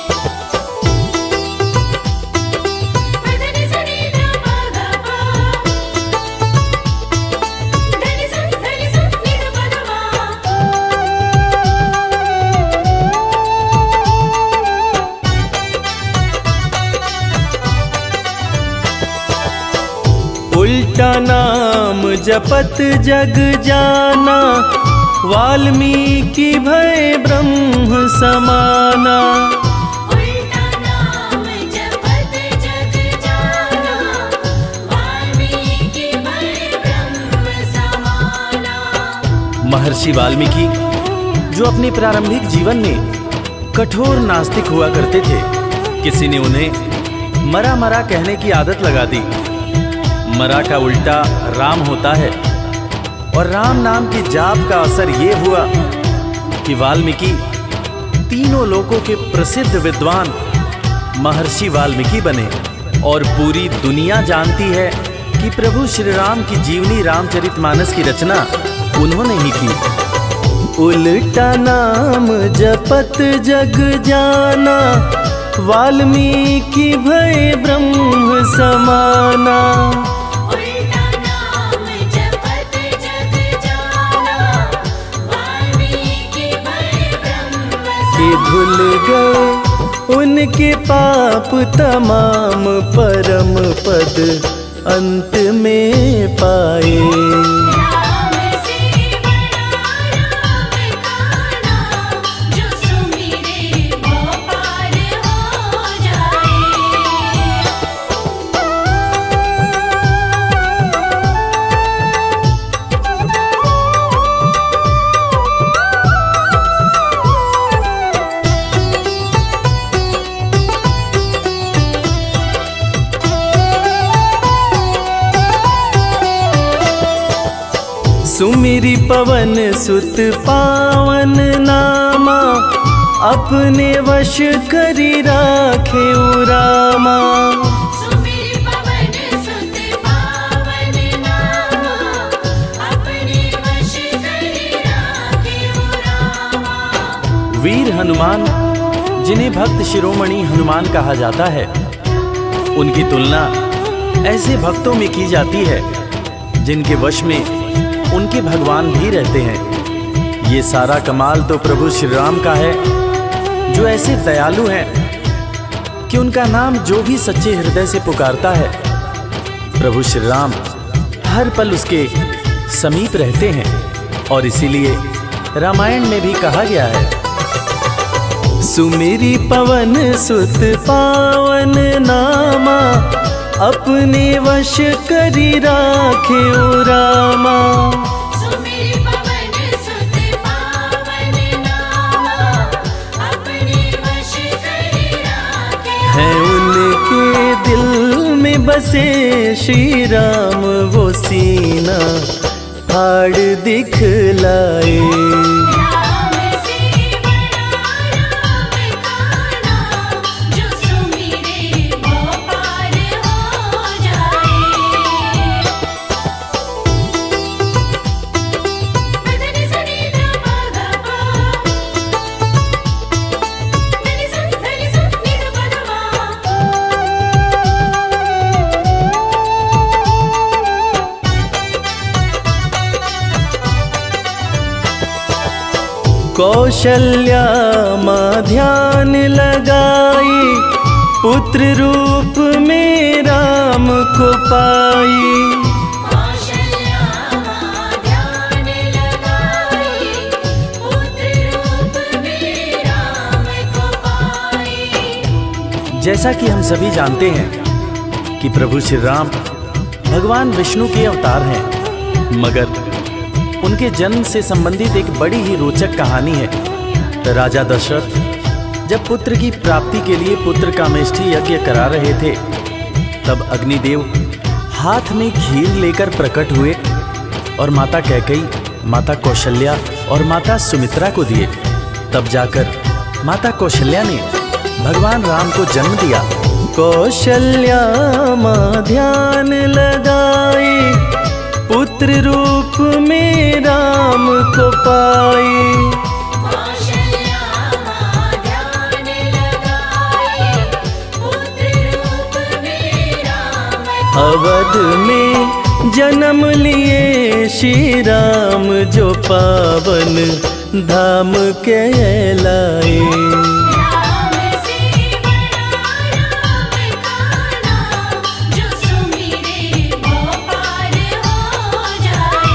धनि सनि ध प ध प, धनि सनि नि ध प ध प। उल्टा नाम जपत जग जाना, वाल्मीकि भय ब्रह्म समाना। उल्टा नाम जपत जग जाना, वाल्मीकि भय ब्रह्म समाना। महर्षि वाल्मीकि जो अपने प्रारंभिक जीवन में कठोर नास्तिक हुआ करते थे, किसी ने उन्हें मरा मरा कहने की आदत लगा दी। मरा का उल्टा राम होता है, और राम नाम की जाप का असर ये हुआ कि वाल्मीकि तीनों लोकों के प्रसिद्ध विद्वान महर्षि वाल्मीकि बने और पूरी दुनिया जानती है कि प्रभु श्री राम की जीवनी रामचरितमानस की रचना उन्होंने ही की। उल्टा नाम जपत जग जाना, वाल्मीकि भय ब्रह्म समाना। उल्टा नाम जपत जग जाना, वाल्मीकि भय ब्रह्म कि धुल गए उनके पाप तमाम, परम पद अंत में पाए। राम से बड़ा राम काना, जो सुमिरे वो पार हो जाए। सुमिरी पवन सुत पावन नामा, अपने वश करी राखे रामा। सुमिर पवन सुत पावन नामा, अपने वश करि राखे रामा। वीर हनुमान, जिन्हें भक्त शिरोमणि हनुमान कहा जाता है, उनकी तुलना ऐसे भक्तों में की जाती है जिनके वश में उनके भगवान भी रहते हैं। ये सारा कमाल तो प्रभु श्री राम का है, जो ऐसे दयालु हैं कि उनका नाम जो भी सच्चे हृदय से पुकारता है, प्रभु श्री राम हर पल उसके समीप रहते हैं। और इसीलिए रामायण में भी कहा गया है, सुमिरी पवन सुत पावन नामा, अपने वश करी राखे रामा। सुमिर पवन सुत पावन नामा, अपने वश करि राखे। है उनके दिल में बसे श्री राम, वो सीना फाड़ दिखलाए। राम से बड़ा राम काना, जो सुमिरे वो पार हो जाए। धनि सनि ध प ध प, धनि स नि ध प ध मा। कौशल्या माँ ध्यान लगाई, पुत्र रूप में राम को पाई। कौशल्या माँ ध्यान लगाई, पुत्र रूप में राम को पाई। जैसा कि हम सभी जानते हैं कि प्रभु श्री राम भगवान विष्णु के अवतार हैं, मगर उनके जन्म से संबंधित एक बड़ी ही रोचक कहानी है। राजा दशरथ जब पुत्र की प्राप्ति के लिए पुत्र कामेष्ठी यज्ञ करा रहे थे, तब अग्निदेव हाथ में खीर लेकर प्रकट हुए और माता कैकेयी, माता कौशल्या और माता सुमित्रा को दिए। तब जाकर माता कौशल्या ने भगवान राम को जन्म दिया। कौशल्या माँ ध्यान लगाई, पुत्र रूप में राम को पाई। कौशल्या माँ ध्यान लगाई, पुत्र रूप में राम को अवध में जन्म लिए श्री राम, जो पावन धाम कहलाए। राम से बड़ा राम काना, जो सुमिरे वो पार हो जाए।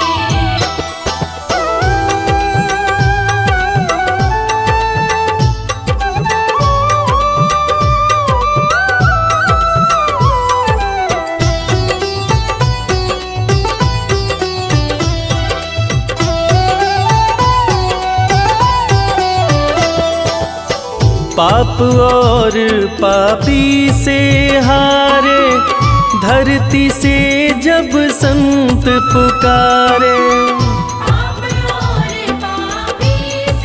पाप और पापी से हारे, धरती से जब संत पुकारे। पाप और पापी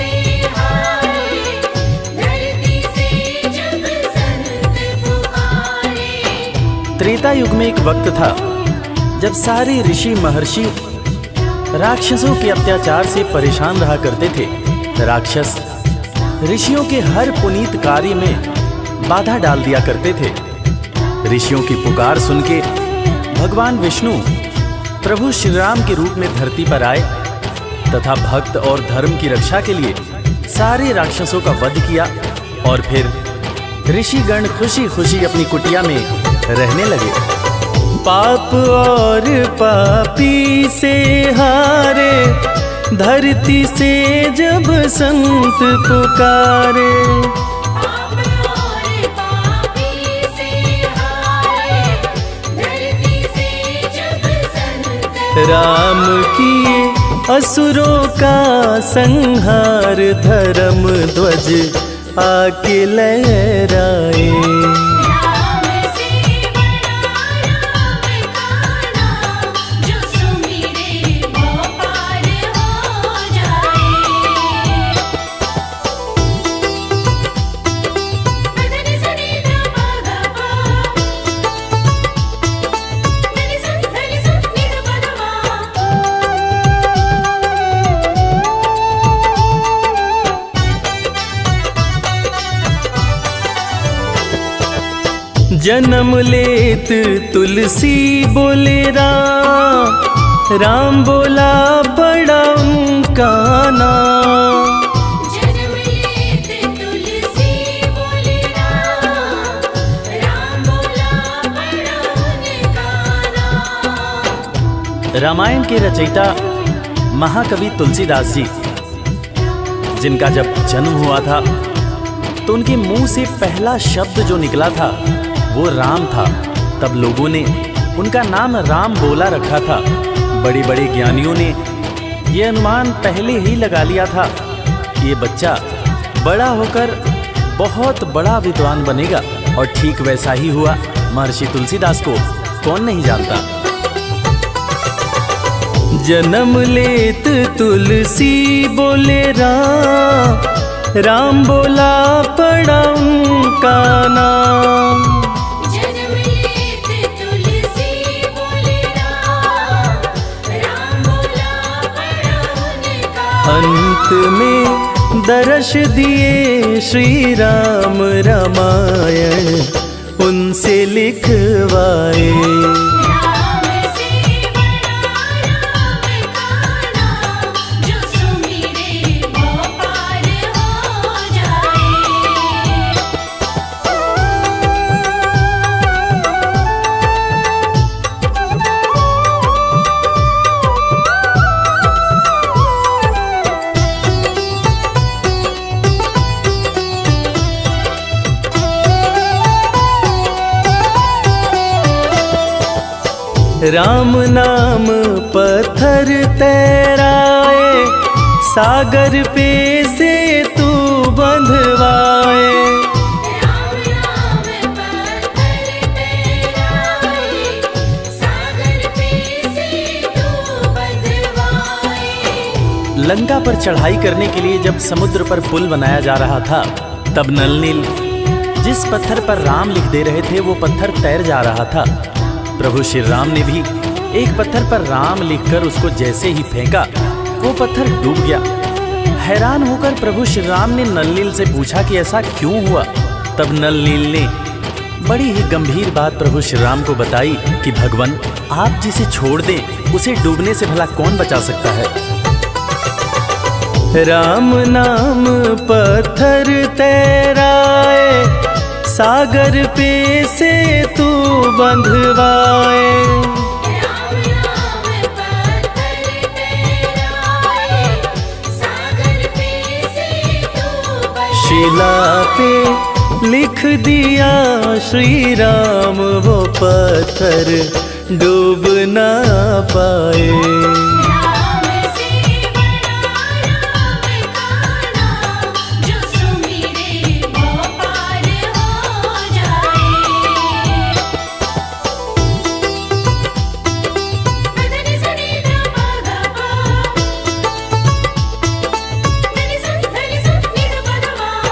त्रेता युग में एक वक्त था जब सारे ऋषि महर्षि राक्षसों के अत्याचार से परेशान रहा करते थे। राक्षस ऋषियों के हर पुनीत कार्य में बाधा डाल दिया करते थे। ऋषियों की पुकार सुन के भगवान विष्णु प्रभु श्री राम के रूप में धरती पर आए तथा भक्त और धर्म की रक्षा के लिए सारे राक्षसों का वध किया और फिर ऋषिगण खुशी खुशी अपनी कुटिया में रहने लगे। पाप और पापी से हारे, धरती से जब संत पुकारे। पाप और पापी से हारे, धरती से जब संत राम किए असुरों का संहार, धर्म ध्वज आके लहराए। राम से बड़ा राम का नाम, जो सुमिरे वो पार हो जाए। मदनि सनि ध प ग प, धनि सन धनि सन नि ध प ध मा। जन्म लेत तुलसी बोले राम, राम बोला बड़ा उनका नाम। जन्म लेत तुलसी बोले राम, राम बोला बड़ा उनका नाम। रामायण के रचयिता महाकवि तुलसीदास जी, जिनका जब जन्म हुआ था तो उनके मुंह से पहला शब्द जो निकला था वो राम था। तब लोगों ने उनका नाम राम बोला रखा था। बड़े बड़े ज्ञानियों ने ये अनुमान पहले ही लगा लिया था कि ये बच्चा बड़ा होकर बहुत बड़ा विद्वान बनेगा, और ठीक वैसा ही हुआ। महर्षि तुलसीदास को कौन नहीं जानता। जन्म लेत तुलसी बोले राम, राम बोला पड़ा उनका नाम। जन्म लेत तुलसी बोले राम, राम बोला बड़ा उनका। अंत में दर्श दिए श्री राम, रामायण उनसे लिखवाए। राम से बड़ा राम का नाम, जो सुमिरे वो पार हो जाए। राम नाम पत्थर तैराए, सागर पे से तू बंधवाए। राम नाम पत्थर तैराए, सागर पे से तू बंधवाए। लंका पर चढ़ाई करने के लिए जब समुद्र पर पुल बनाया जा रहा था, तब नल नील जिस पत्थर पर राम लिख दे रहे थे वो पत्थर तैर जा रहा था। प्रभु श्री राम ने भी एक पत्थर पर राम लिखकर उसको जैसे ही फेंका, वो पत्थर डूब गया। हैरान होकर प्रभु श्री राम ने नल नील से पूछा कि ऐसा क्यों हुआ। तब नल नील ने बड़ी ही गंभीर बात प्रभु श्री राम को बताई कि भगवान, आप जिसे छोड़ दें उसे डूबने से भला कौन बचा सकता है। राम नाम पत्थर तैराए, सागर पे से तू बंधवाए। राम नाम पत्थर तैराए, सागर पे से तू बंधवाए। शिला पे लिख दिया श्री राम, वो पत्थर डूब ना पाए। राम से बड़ा राम का नाम, जो सुमिरे वो पार हो जाए। मदनि सनि ध प ग प, धनि सन धनि सन नि ध प ध मा।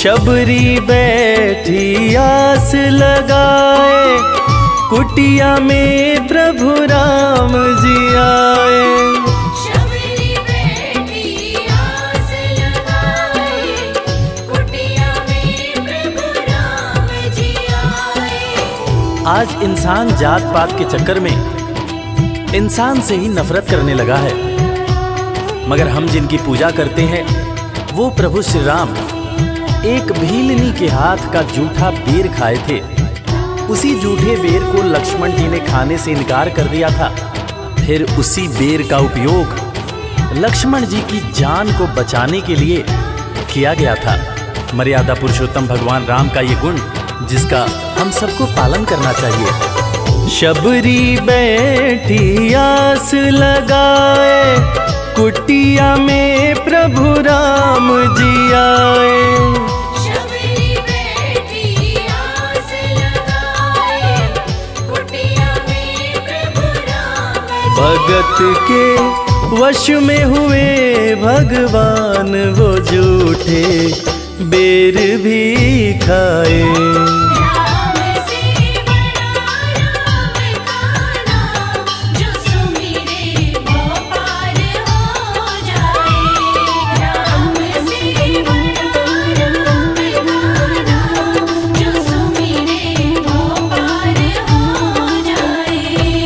शबरी बैठी आस लगाए, कुटिया में प्रभु राम जी आए। शबरी बैठी आस लगाए, कुटिया में प्रभु राम जी आए। आज इंसान जात पात के चक्कर में इंसान से ही नफरत करने लगा है, मगर हम जिनकी पूजा करते हैं वो प्रभु श्री राम एक भीलनी के हाथ का जूठा बेर खाए थे। उसी जूठे बेर को लक्ष्मण जी ने खाने से इनकार कर दिया था। फिर उसी बेर का उपयोग लक्ष्मण जी की जान को बचाने के लिए किया गया था। मर्यादा पुरुषोत्तम भगवान राम का ये गुण जिसका हम सबको पालन करना चाहिए। शबरी बैठी आस लगाए, कुटिया में प्रभु राम जी आए। शबरी बैठी आस लगाए, कुटिया में प्रभु राम जी भगत के वश में हुए भगवान, वो जूठे बेर भी खाए। राम से बड़ा राम का नाम, जो सुमिरे वो पार हो जाए। राम से बड़ा राम का नाम, जो सुमिरे वो पार हो जाए।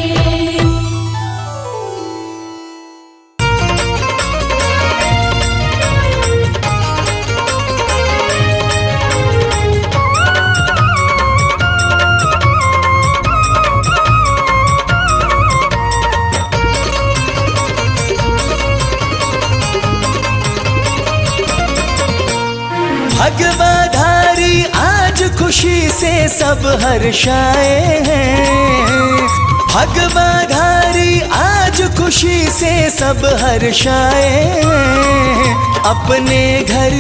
भगवाधारी आज खुशी से सब हर्षाए हैं। भगवाधारी आज खुशी से सब हर्षाए हैं। अपने घर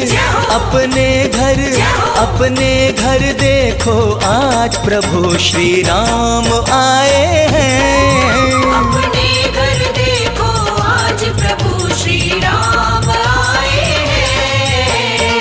अपने घर देखो आज प्रभु श्री राम आए हैं। अपने घर देखो आज प्रभु श्री राम आए हैं।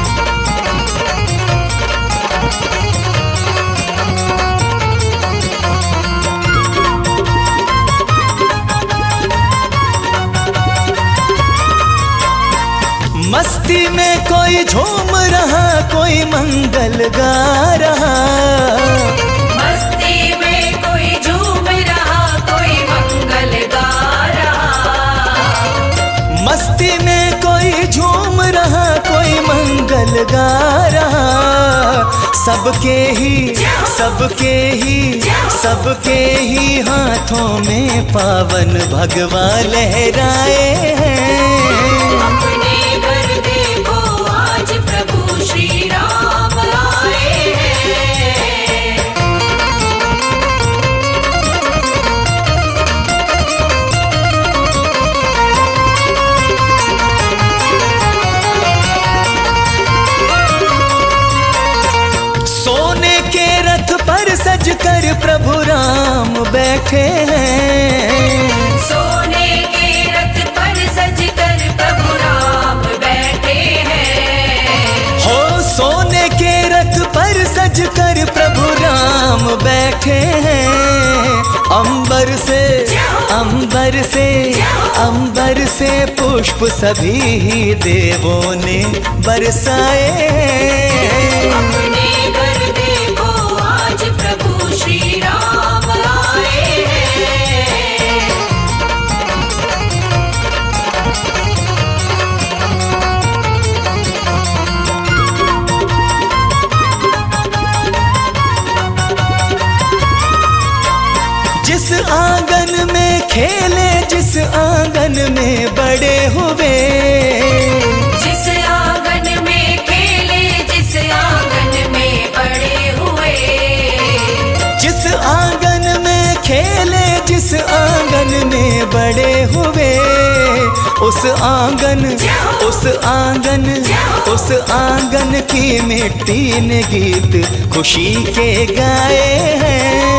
मस्ती में कोई झूम रहा, कोई मंगल गा रहा। मस्ती में कोई झूम रहा, कोई मंगल गा रहा। मस्ती में कोई झूम रहा, कोई मंगल गा रहा। सबके ही हाथों में पावन भगवा लहराए हैं। अपने घर देखो आज प्रभु श्री राम आए हैं। सोने के रथ पर सज कर प्रभु राम बैठे हैं। सोने के रथ पर सज कर प्रभु राम बैठे हैं। हो सोने के रथ पर सज कर प्रभु राम बैठे हैं। अंबर से पुष्प सभी ही देवों ने बरसाए हैं। अपने घर देखो आज प्रभु श्री राम आए हैं। जिस आंगन में खेले, जिस आंगन में बड़े हुए। जिस आंगन में खेले, जिस आंगन में बड़े हुए। जिस आंगन में खेले, जिस आंगन में बड़े हुए। उस आंगन की मिट्टी ने गीत खुशी के गाए हैं।